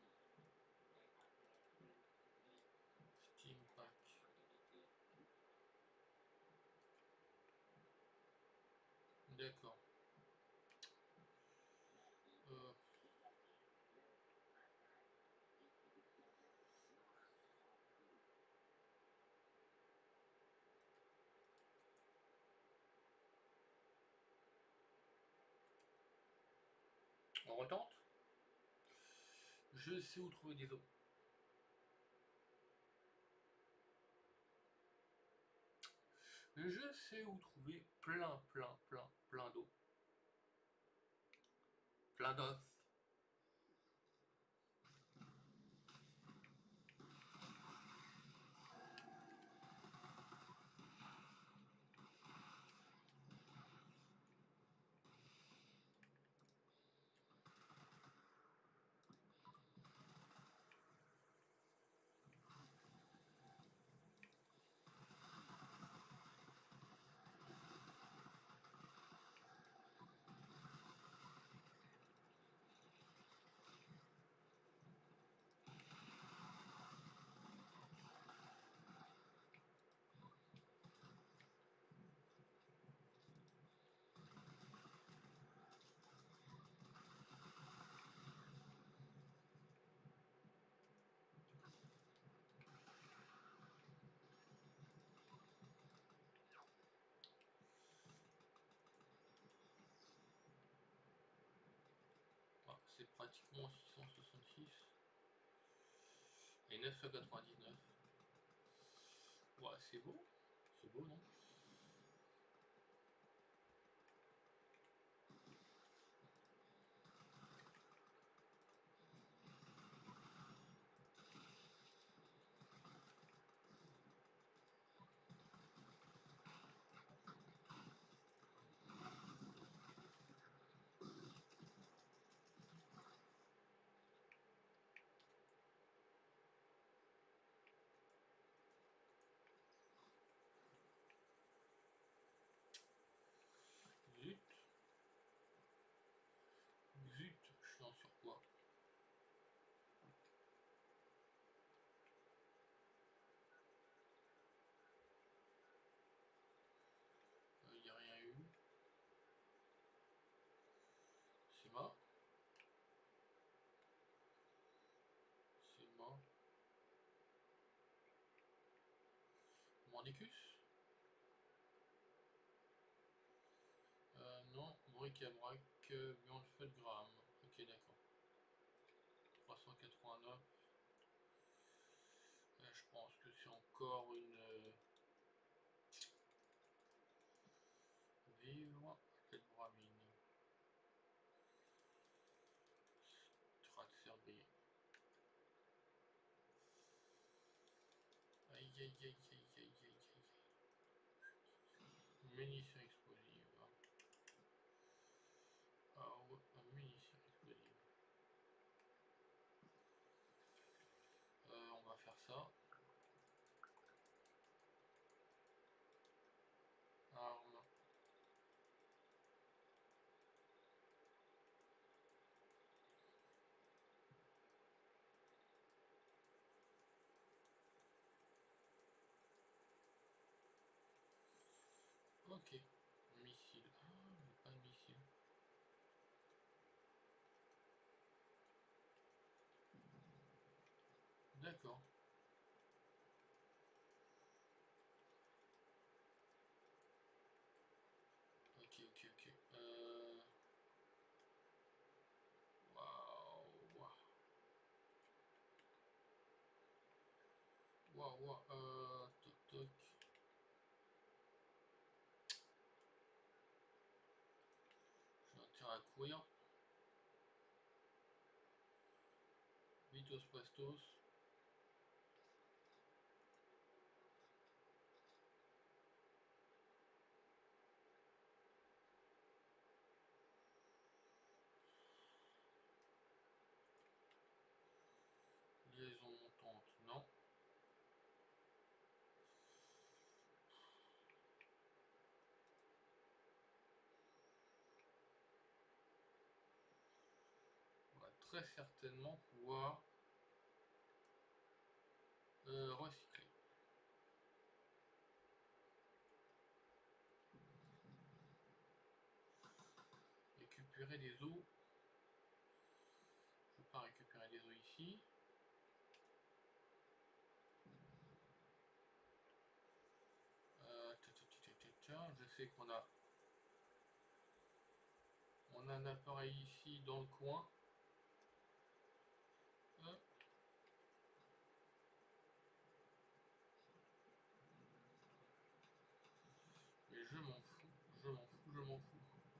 Steam Pack. D'accord. Euh. On retente. Je sais où trouver des os. Je sais où trouver plein, plein, plein, plein d'eau. Plein d'os. pratiquement six cent soixante-six. Et neuf cent quatre-vingt-dix-neuf. Ouais, c'est beau. C'est beau, non? Zut. Zut, je suis en surpoids. Il n'y a rien eu. C'est mort. C'est mort. Mordicus. Euh, non, bric-à-brac, beyond le feu de gramme. Ok, d'accord. trois cent quatre-vingt-neuf. Euh, je pense que c'est encore une... Euh, vivre, cette bramine. Strat Serbie. Aïe aïe aïe aïe aïe aïe aïe aïe. Munitions explosives. Ah ouais, munitions explosives. Euh, on va faire ça. Arme. Ok. Missile. Ah, j'ai pas de missile. D'accord. Ok, ok, ok. Euh... Waouh. Waouh, waouh. Euh... Toc, toc. J'ai intérêt à courir. Vitos prestos. Liaison montante, non. On va très certainement pouvoir euh, recycler. Récupérer des eaux. Je ne peux pas récupérer des eaux ici. Euh, je sais qu'on a on a un appareil ici dans le coin. Hop. Et je m'en fous, je m'en fous, je m'en fous.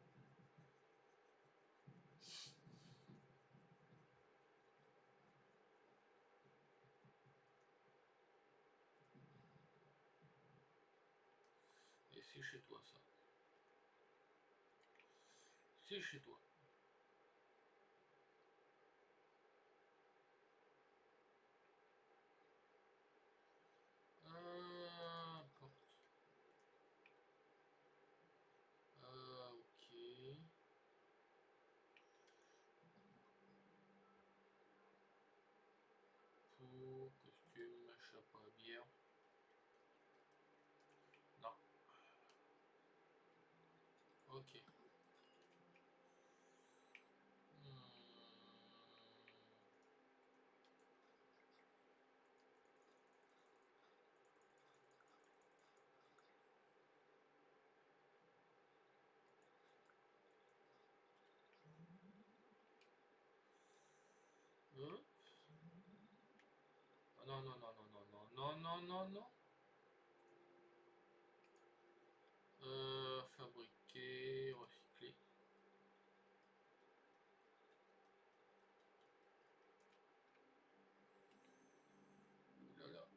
Et c'est chez toi ça. C'est chez toi. Euh, porte. Euh, ok. Pour costume, chapeau à bière. Non. Ok. Hmm. non, non, non, non, non, non, non, non, non, non. Euh, fabriquer, recycler. Ouh là là.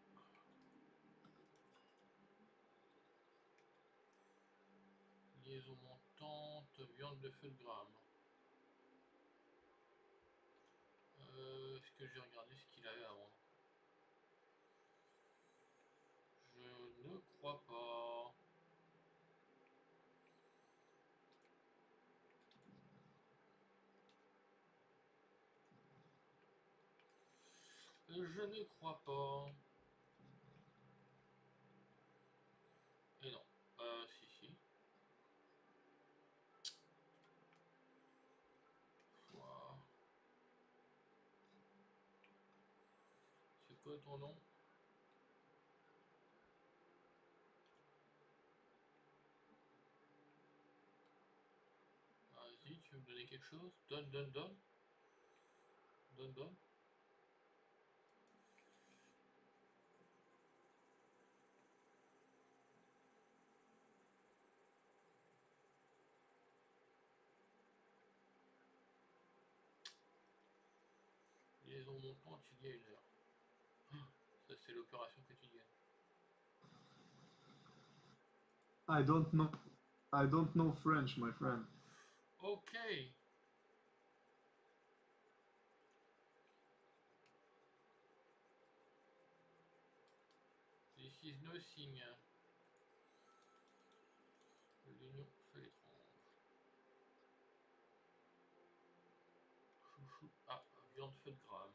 Liaison montante, viande de feu de gramme. Euh, Est-ce que j'ai regardé ce qu'il avait avant? Je ne crois pas. Je ne crois pas. Et non. Euh, si, si. Ouah. C'est quoi ton nom? Vas-y, tu veux me donner quelque chose? Donne, donne, donne. Donne, donne. Liaison montante, il y a une heure. Ça, c'est l'opération quotidienne. I don't know. I don't know French, my friend. Ok. This is nothing. L'union fait l'étrange. Chouchou. Ah, viande feu de gramme.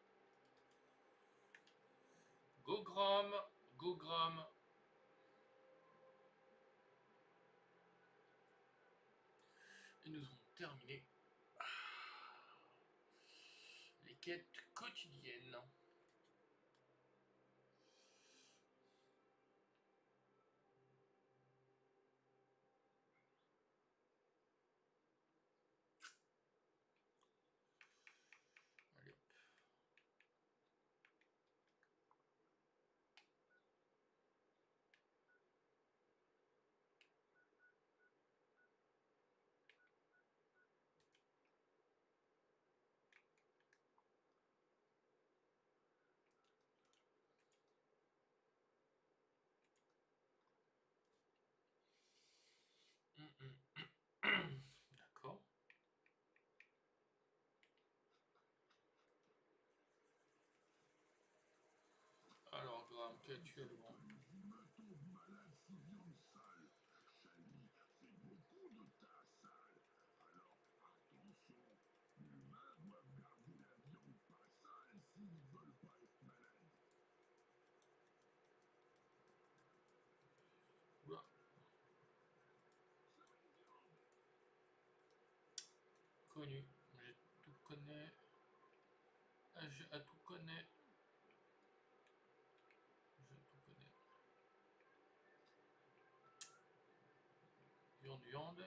Go gramme. Go gramme. Et nous avons terminé les quêtes quotidiennes. Allez hop. Hum, hum. D'accord. Alors, gramme, qu'as-tu à le vendre? Oula. Connu. Je tout connais. Ah, je à tout connais. Je tout connais. Viande, viande.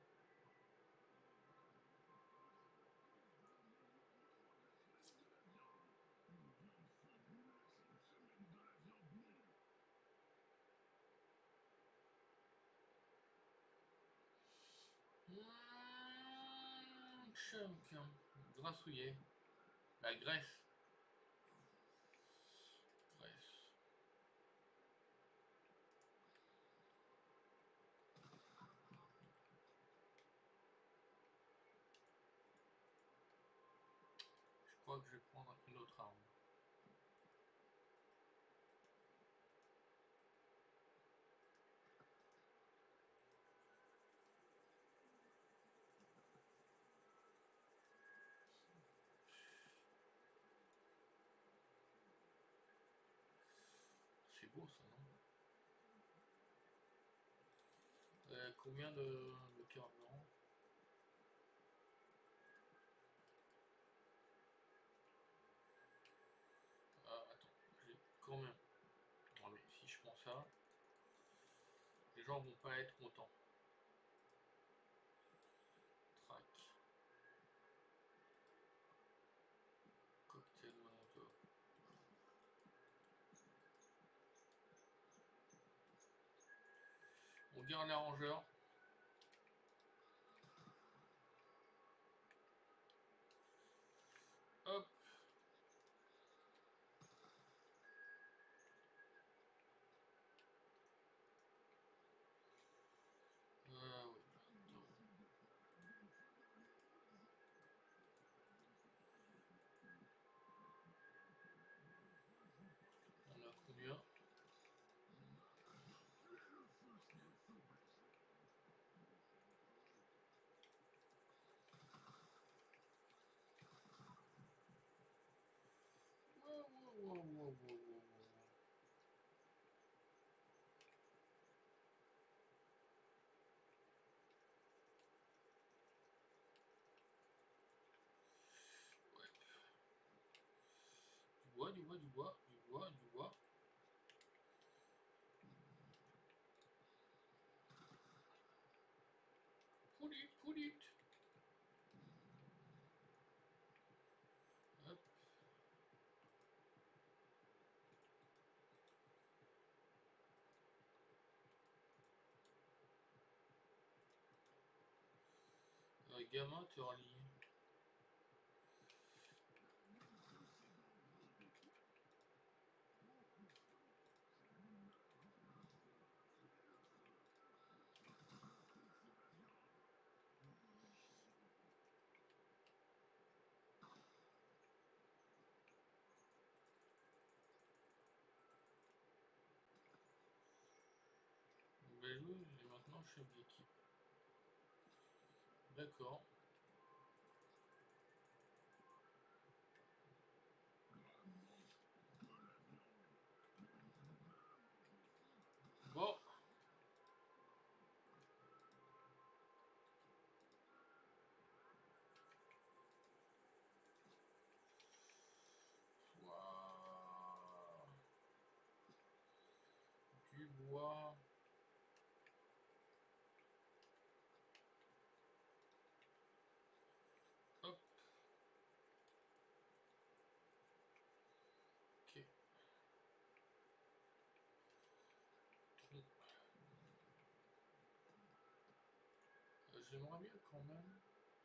Mmh, chunk. Grassouillet. La graisse. Graisse. Je crois que je vais prendre une autre arme. C'est beau ça, non? Euh, combien de, de carburant? Ah, attends, j'ai combien? Non mais si je prends ça, les gens vont pas être contents. Track. Cocktail Molotov. On garde les rangeurs. Hop. Euh, oui. On a combien? Wow, wow, wow, wow, wow, wow, wow. Ouais. Du bois, du bois, du bois, du bois, du bois. Pull it, pull it. Hop. Euh, gamin, te relie. Belle joueuse, et maintenant chef d'équipe. D'accord. Bon. Waouh. Du bois. Hop. Ok. Tronc. Euh, J'aimerais bien quand même.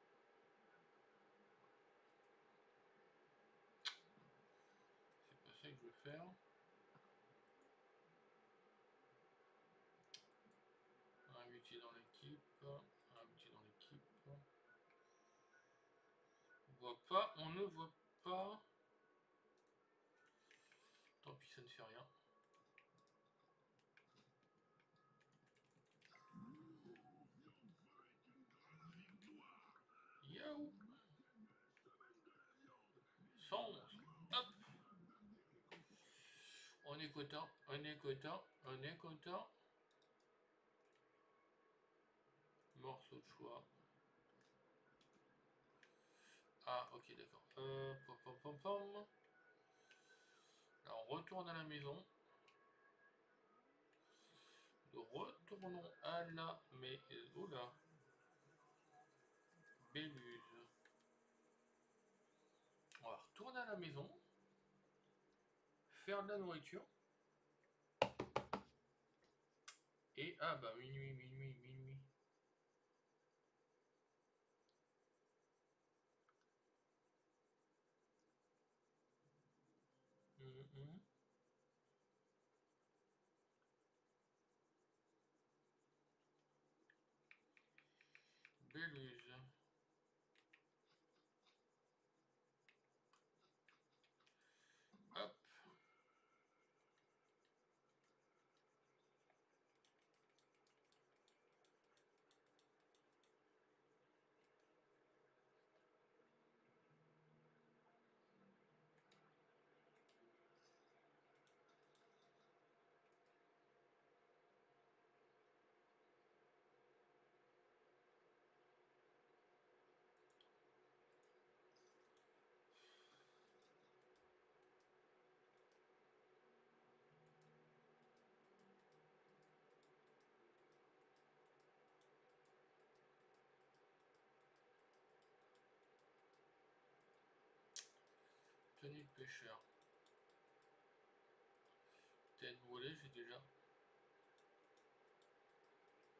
C'est pas ça que je veux faire. Un métier dans l'équipe. Un métier dans l'équipe. On voit pas. On ne voit pas. Tant pis, ça ne fait rien. Yo. cent onze. Hop. On est content. On est content. On est content. Morceau de choix. Ah, ok, d'accord. Euh, pom, pom, pom, pom. Là, on retourne à la maison. Retournons à la maison. Là. Béluse. On va retourner à la maison. Faire de la nourriture. Et, ah bah, minuit, minuit, minuit. Hum, hum. Béluse. Hop. Tenue de pêcheur. Tête brûlée, j'ai déjà.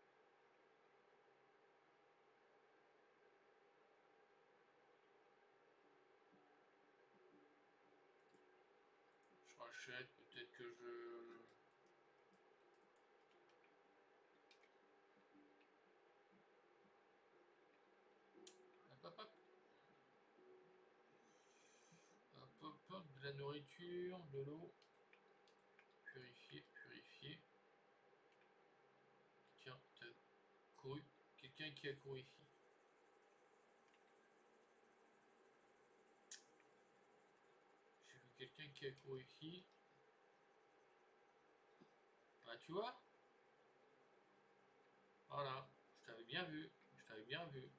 check, peut-être que je... Hop, hop, hop. Hop, hop, hop, de la nourriture, de l'eau. Purifier, purifier. Tiens, t'as couru. Quelqu'un qui a couru ici. J'ai vu quelqu'un qui a couru ici. Ah, tu vois? Voilà, je t'avais bien vu. Je t'avais bien vu.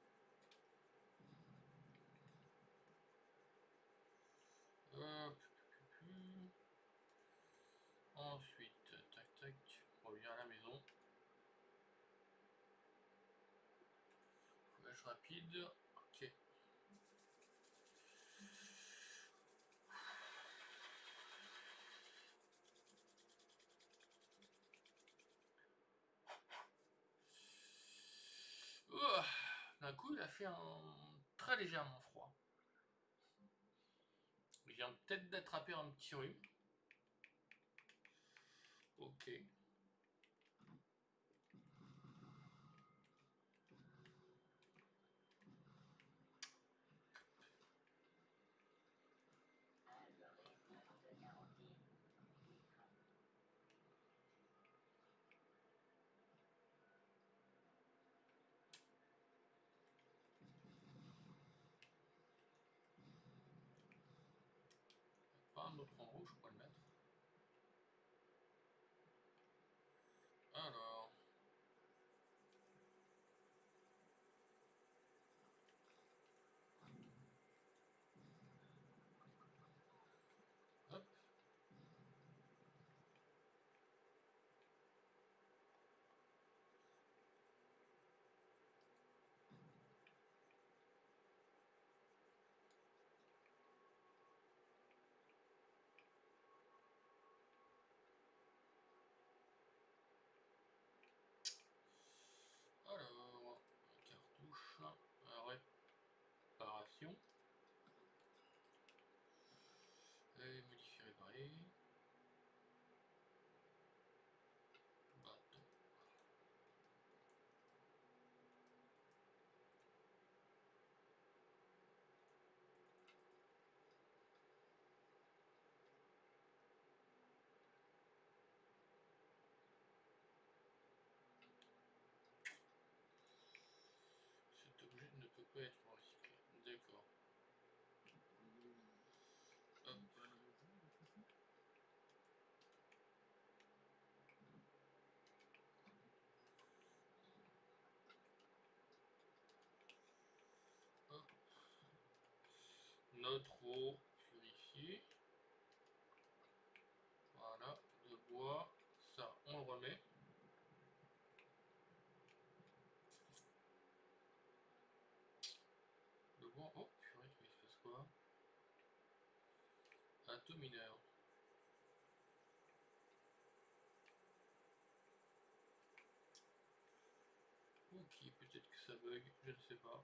Hop. Ensuite, tac tac, on revient à la maison. Flash rapide. Ok. Oh, d'un coup, il a fait un très légèrement froid. Il vient peut-être d'attraper un petit rhume. Ok. Pas un autre endroit où je pourrais le mettre. Alors. Hop. Alors, cartouche, réparation, et modifier réparer, bâton. Cet objet ne peut pas être recyclé. D'accord. Hop. Hop. Notre eau purifiée. Voilà, de bois. Ça, on le remet. Le bois. Oh, purée, il se passe quoi? Atome mineur. Ok, peut-être que ça bug, je ne sais pas.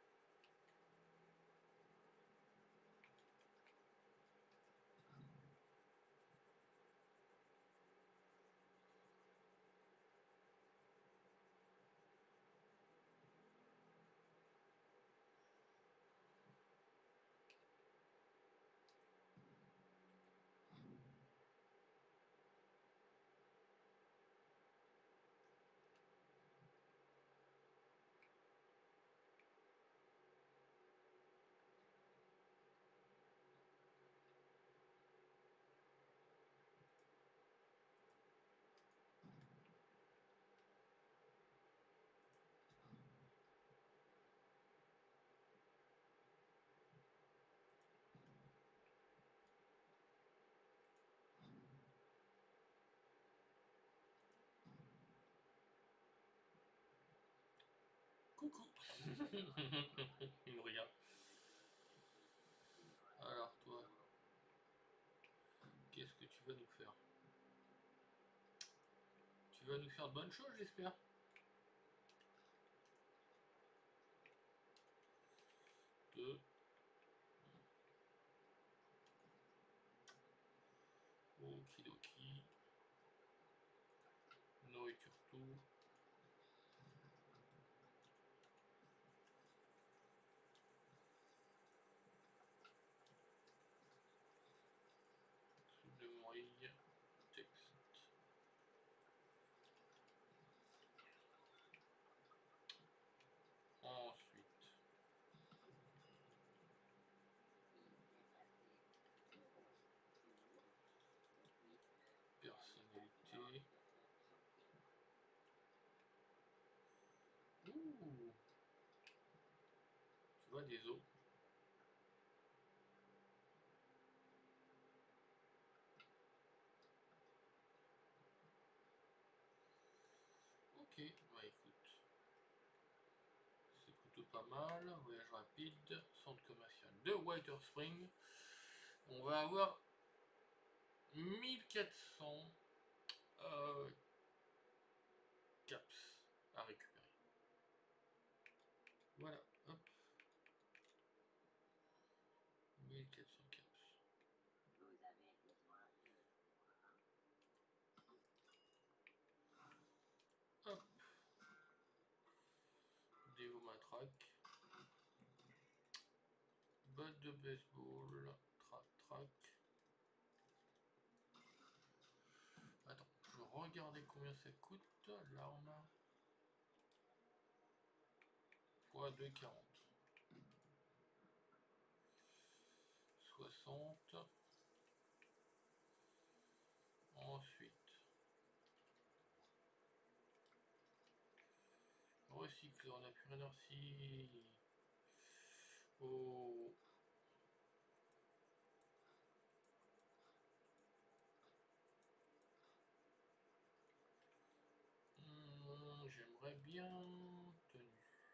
Coucou. Il me regarde. Alors toi, qu'est-ce que tu vas nous faire? Tu vas nous faire de bonnes choses, j'espère. Deux. Ok. Okidoki. Nourriture tout. Soupe de morille. Texte. Ensuite. Personnalité. Ouh. Tu vois des os. Ok, bah écoute. C'est plutôt pas mal. Voyage rapide. Centre commercial de Whiter Spring. On va avoir mille quatre cents euh, caps à récupérer. Voilà, hop. mille quatre cents caps. Hop. Déo matraque. Batte de baseball. Trac, trac. Attends, je vais regarder combien ça coûte. L'arme. Fois deux virgule quarante. soixante. Ensuite. Recycle, on n'a plus rien aussi. Oh. Hum, J'aimerais bien tenue.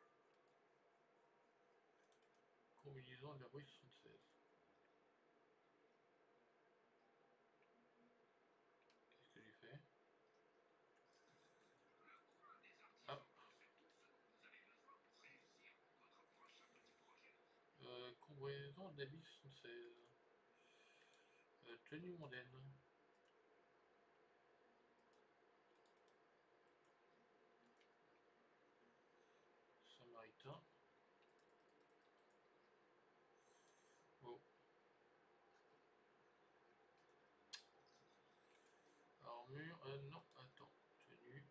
Combinaison de la rue soixante-seize. Qu'est-ce que j'ai fait? Ah. Euh, combinaison d'habits soixante-seize. Euh, tenue mondaine. Samaritain. Oh. Armure. Euh, non, attends. Tenue.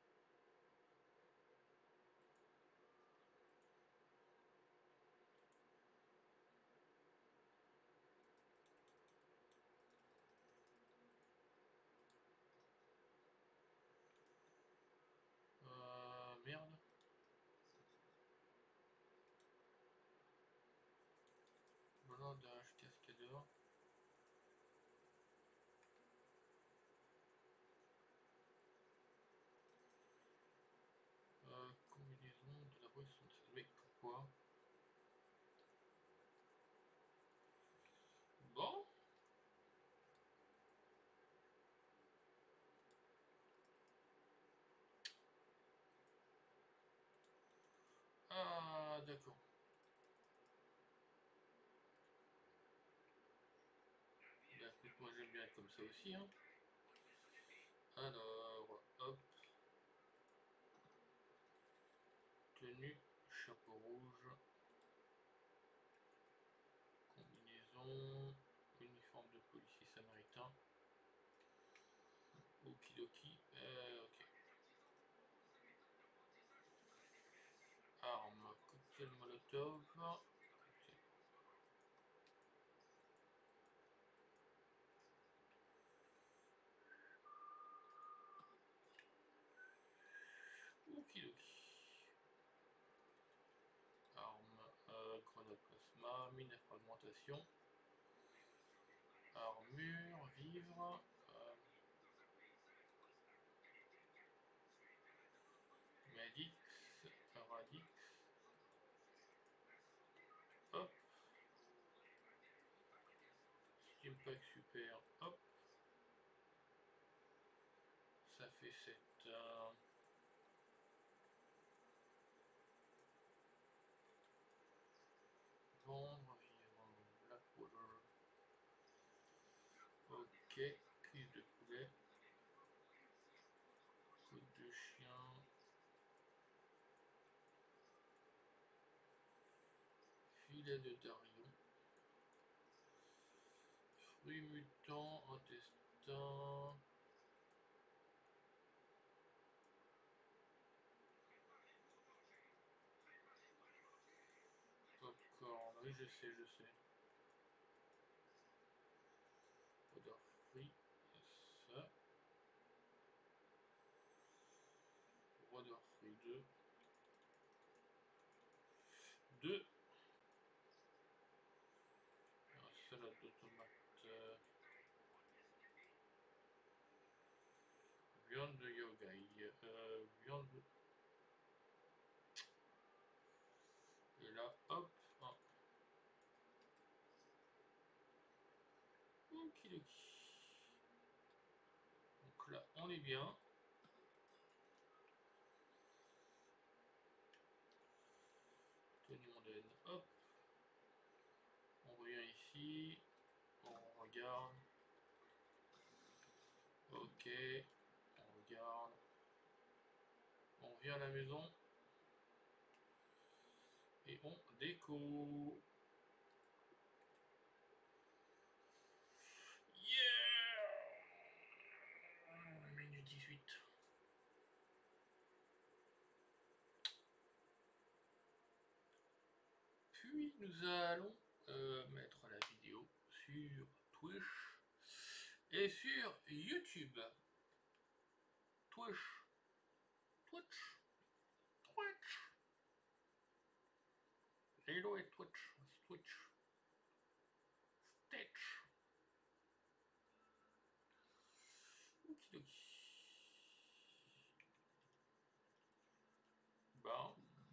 Euh, merde. Blindage, cascadeur. Euh, combinaison de la rue soixante-seize. Mais pourquoi? Bon. Ah, d'accord. Bah écoute, moi j'aime bien être comme ça aussi, hein. Alors, hop. Tenue, chapeau rouge. Combinaison, uniforme de policier samaritain. Okidoki, euh, ok. Arme, cocktail molotov. Cocktail. Okidoki. Arme, euh, grenade plasma, mine à fragmentation. Armure, vivre. Euh, Medix, Radix. Hop. Steam Pack super. Hop. Ça fait sept. Euh, vendre, vivre, Black Water. Ok, cuisse de poulet, côte de chien, filet de darion, fruits mutants, intestin. Popcorn, oui je sais, je sais. Odeur fruits, ça. Odeur fruits deux. deux. Salade de tomates. Euh, viande de yogai. Euh, viande de... Et là, hop. Un. Okidoki. Donc là, on est bien. Tenue mondaine, hop. On revient ici. On regarde. Ok. On regarde. On revient à la maison. Et on déco. Yeah! Minute dix-huit. Puis nous allons euh, mettre la vidéo sur Twitch et sur YouTube. Twitch. Twitch. Twitch. Hello et Twitch. Twitch. Stitch. Okidoki. Bon.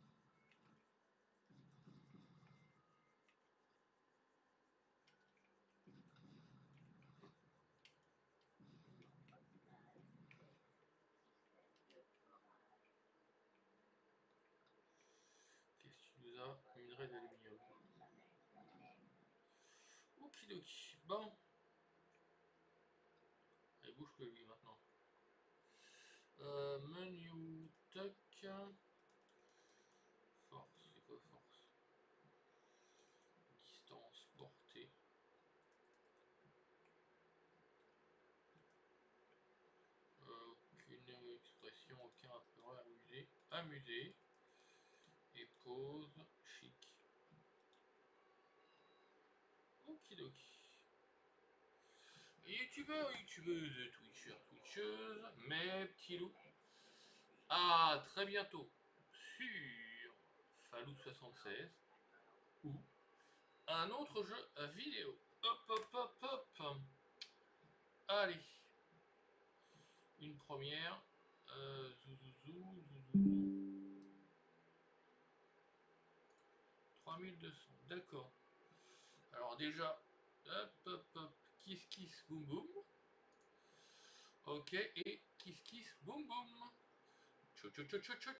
Qu'est-ce que tu nous as? Minerai d'aluminium. Okidoki. Bon. Allez, bouge que lui maintenant. Euh, menu. Tac. Force. C'est quoi force? Distance. Portée. Aucune expression, aucun intérêt amusé. Amusé. Et pause. Chic. Okidoki. Youtubeurs, youtubeuses, twitchers, twitcheuses, mes petits loups. À très bientôt sur Fallout soixante-seize ou un autre jeu vidéo. Hop hop hop hop. Allez. Une première. Euh, zou, zou, zou, zou, zou. trois mille deux cents. D'accord. Alors déjà. Hop hop hop. Kiss kiss boum boum. Ok. Et kiss kiss boum boum. Tchou tchou tchou tchou tchou.